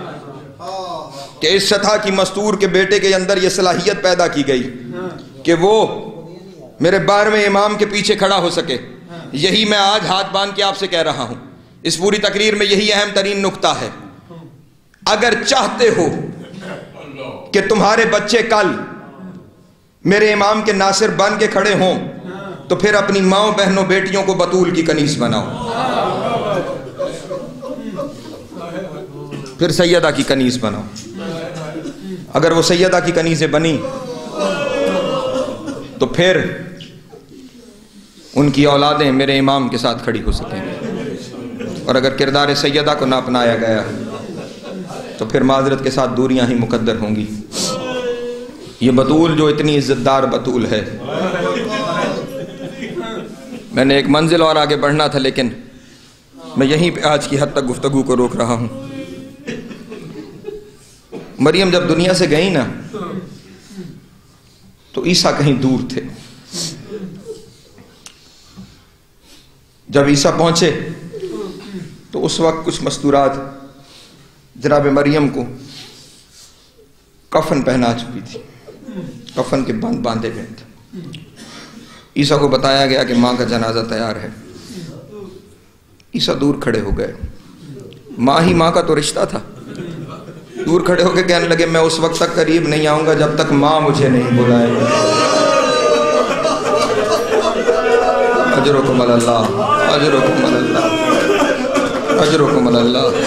Speaker 1: کہ اس سطح کی مستور کے بیٹے کے اندر یہ صلاحیت پیدا کی گئی کہ وہ میرے بارہویں امام کے پیچھے کھڑا ہو سکے۔ یہی میں آج ہاتھ باندھ کے آپ سے کہہ رہا ہوں، اس پوری تقریر میں یہی اہم ترین نقطہ ہے۔ اگر چاہتے ہو کہ تمہارے بچے کل میرے امام کے ناصر بن کے کھڑے ہوں تو پھر اپنی ماؤں بہنوں بیٹیوں کو بطول کی کنیز بناؤ، پھر سیدہ کی کنیز بناؤ۔ اگر وہ سیدہ کی کنیزیں بنی تو پھر ان کی اولادیں میرے امام کے ساتھ کھڑی ہو سکیں گے، اور اگر کردار سیدہ کو نہ اپنایا گیا تو پھر معذرت کے ساتھ دوریاں ہی مقدر ہوں گی۔ یہ بطول جو اتنی عزت دار بطول ہے، میں نے ایک منزل اور آگے بڑھنا تھا لیکن میں یہیں پہ آج کی حد تک گفتگو کو روک رہا ہوں۔ مریم جب دنیا سے گئی نا تو عیسیٰ کہیں دور تھے۔ جب عیسیٰ پہنچے تو اس وقت کچھ مستورات جناب مریم کو کفن پہنا چکی تھی، کفن کے بند باندھے گئے تھے۔ عیسیٰ کو بتایا گیا کہ ماں کا جنازہ تیار ہے۔ عیسیٰ دور کھڑے ہو گئے، ماں ہی ماں کا تو رشتہ تھا۔ دور کھڑے ہو کے کہنے لگے میں اس وقت تک قریب نہیں آؤں گا جب تک ماں مجھے نہیں بلائے گی۔ اجرکم اللہ، اجرکم اللہ، اجرکم اللہ۔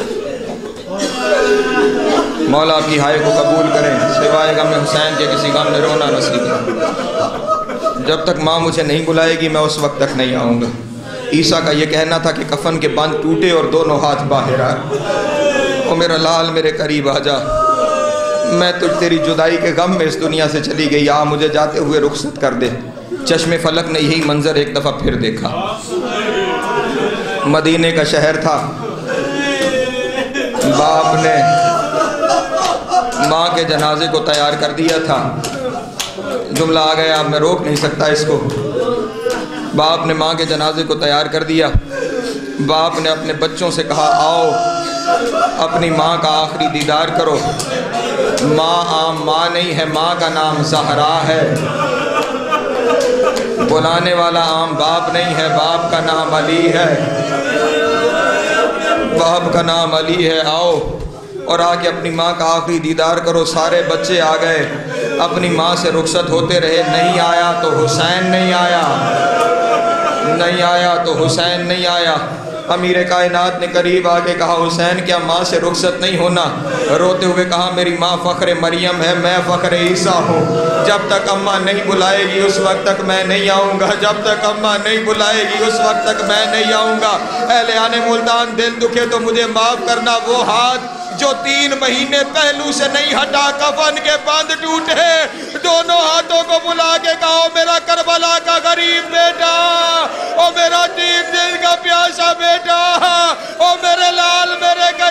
Speaker 1: مولا آپ کی ہائے کو قبول کریں، سوائے غم حسین کے کسی غم میں رونا نصیب کریں۔ جب تک ماں مجھے نہیں بلائے گی میں اس وقت تک نہیں آؤں گا۔ عیسیٰ کا یہ کہنا تھا کہ کفن کے بند ٹوٹے اور دونوں ہاتھ باہر آئے۔ او میرا لال میرے قریب آ جا، میں تجھ تیری جدائی کے غم میں اس دنیا سے چلی گئی، آ مجھے جاتے ہوئے رخصت کر دے۔ چشم فلک نے یہی منظر ایک دفعہ پھر دیکھا۔ مدینے کا شہر تھا، باپ نے ماں کے جنازے کو تیار کر دیا تھا۔ جملہ آ گیا، اب میں روک نہیں سکتا اس کو۔ باپ نے ماں کے جنازے کو تیار کر دیا۔ باپ نے اپنے بچوں سے کہا آؤ اپنی ماں کا آخری دیدار کرو۔ ماں عام ماں نہیں ہے، ماں کا نام زہرا ہے۔ بلانے والا عام باپ نہیں ہے، باپ کا نام علی ہے، باپ کا نام علی ہے۔ آؤ اور آ کے اپنی ماں کا آخری دیدار کرو۔ سارے بچے آ گئے، اپنی ماں سے رخصت ہوتے رہے۔ نہیں آیا تو حسین نہیں آیا، نہیں آیا تو حسین نہیں آیا۔ امیر کائنات نے قریب آ کے کہا حسین کیا ماں سے رخصت نہیں ہونا؟ روتے ہوئے کہا میری ماں فخر مریم ہے، میں فخر عیسیٰ ہوں۔ جب تک اماں نہیں بلائے گی اس وقت تک میں نہیں آؤں گا، جب تک اماں نہیں بلائے گی اس وقت تک میں نہیں آؤں گا۔ اہل آنے ملتان دل دکھے تو مجھے معاف کرنا، وہ ہاتھ جو تین مہینے پہلو سے نہیں ہٹا، کفن کے بند ٹوٹے، دونوں ہاتھوں کو بلا کے کہا میرا کربلا کا غریب بیٹا، او میرا تین دن کا پیاسا بیٹا، او میرے لال میرے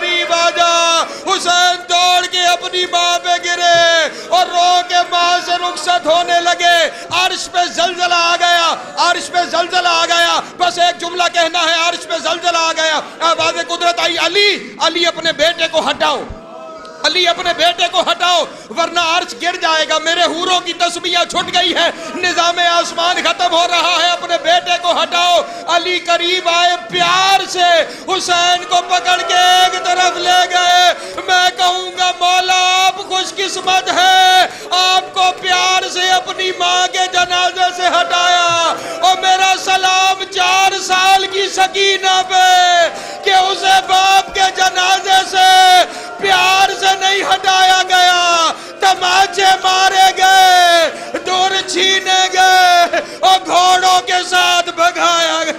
Speaker 3: اپنی ماں پہ گرے اور رو کے ماں سے رخصت ہونے لگے. عرش پہ زلزلہ آ گیا, عرش پہ زلزلہ آ گیا. بس ایک جملہ کہنا ہے, عرش پہ زلزلہ آ گیا. آواز قدرت آئی, علی علی اپنے بیٹے کو ہٹاؤ, علی اپنے بیٹے کو ہٹاؤ ورنہ عرش گر جائے گا. میرے حوروں کی تسبیح چھٹ گئی ہے, نظام آسمان ختم ہو رہا ہے, اپنے بیٹے کو ہٹاؤ. علی قریب آئے, پیار سے حسین کو پکڑ کے ایک طرف لے گئے. میں کہوں گا مولا آپ خوش قسمت ہے, آپ کو پیار سے اپنی ماں کے جنازے سے ہٹایا. اور میرا سلام چار سال کی سکینہ پہ کہ اسے باپ کے جنازے سے پیار سے نہیں ہٹایا گیا, تماچے مارے گئے, دور چھینے گئے اور گھوڑوں کے ساتھ بھگایا گیا.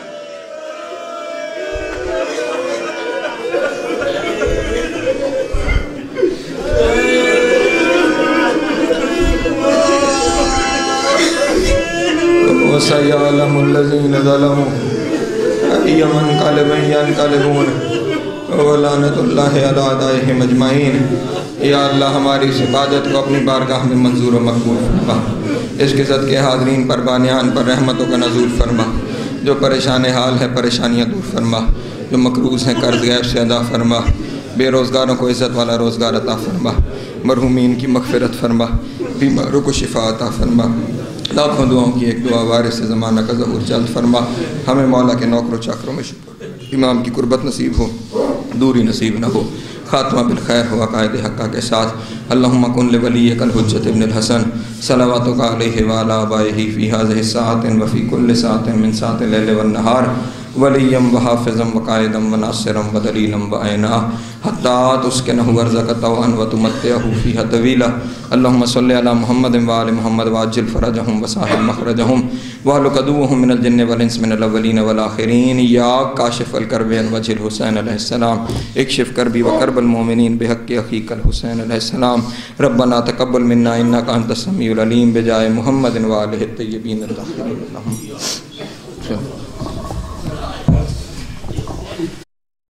Speaker 1: وَسَيَعْلَمُ الَّذِينَ ظَلَمُوا أَيَّ مُنقَلِبٍ يَنقَلِبُونَ وَلَعنَتُ اللَّهِ عَلَىٰ أَعْدَائِهِمْ أَجْمَعِينَ. یا اللہ ہماری اس عبادت کو اپنی بارگاہ میں منظور و مقبول فرما. اس عزت کے حاضرین پر بانیان پر رحمتوں کا نزول فرما. جو پریشان حال ہے پریشانیاں دور فرما. جو مقروض ہیں قرض غیب سے ادا فرما. بے روزگاروں کو عزت والا روزگار عطا فرما. مرحومین کی مغفرت فرما. بیماروں کو شفا عطا فرما. لاکھوں دعاؤں کی ایک دعا وارث سے زمانہ کا ظہور جلد فرما. ہمیں مولا کے نوکر و چاکروں میں شکر امام کی قربت نصیب ہو, دوری نصیب نہ ہو, خاتمہ بالخیر ہو عقائد حقہ کے ساتھ. اللہم کن لولیک الحجت ابن الحسن صلواتک علیہ وعلی آبائہ فی ہذہ الساعۃ وفی کل ساعۃ من ساعات اللیل والنہار ولیم وحافظا وقائدا وناصرا ودلیلا وعینا حتی تسکنہ ورزقہ طوعا وتمتعہ فیہا طویلا. اللہم صلی علی محمد وآل محمد وعجل فرجہم وسہل مخرجہم واہلک عدوہم من الجن والانس من الاولین والآخرین. یا کاشف الکرب عن وجہ الحسین علیہ السلام اکشف کربی وکرب المومنین بحق اخیک الحسین علیہ السلام. ربنا تقبل منا انک انت السمیع العلیم بجائے محمد وآلہ الطیبین الطاہرین.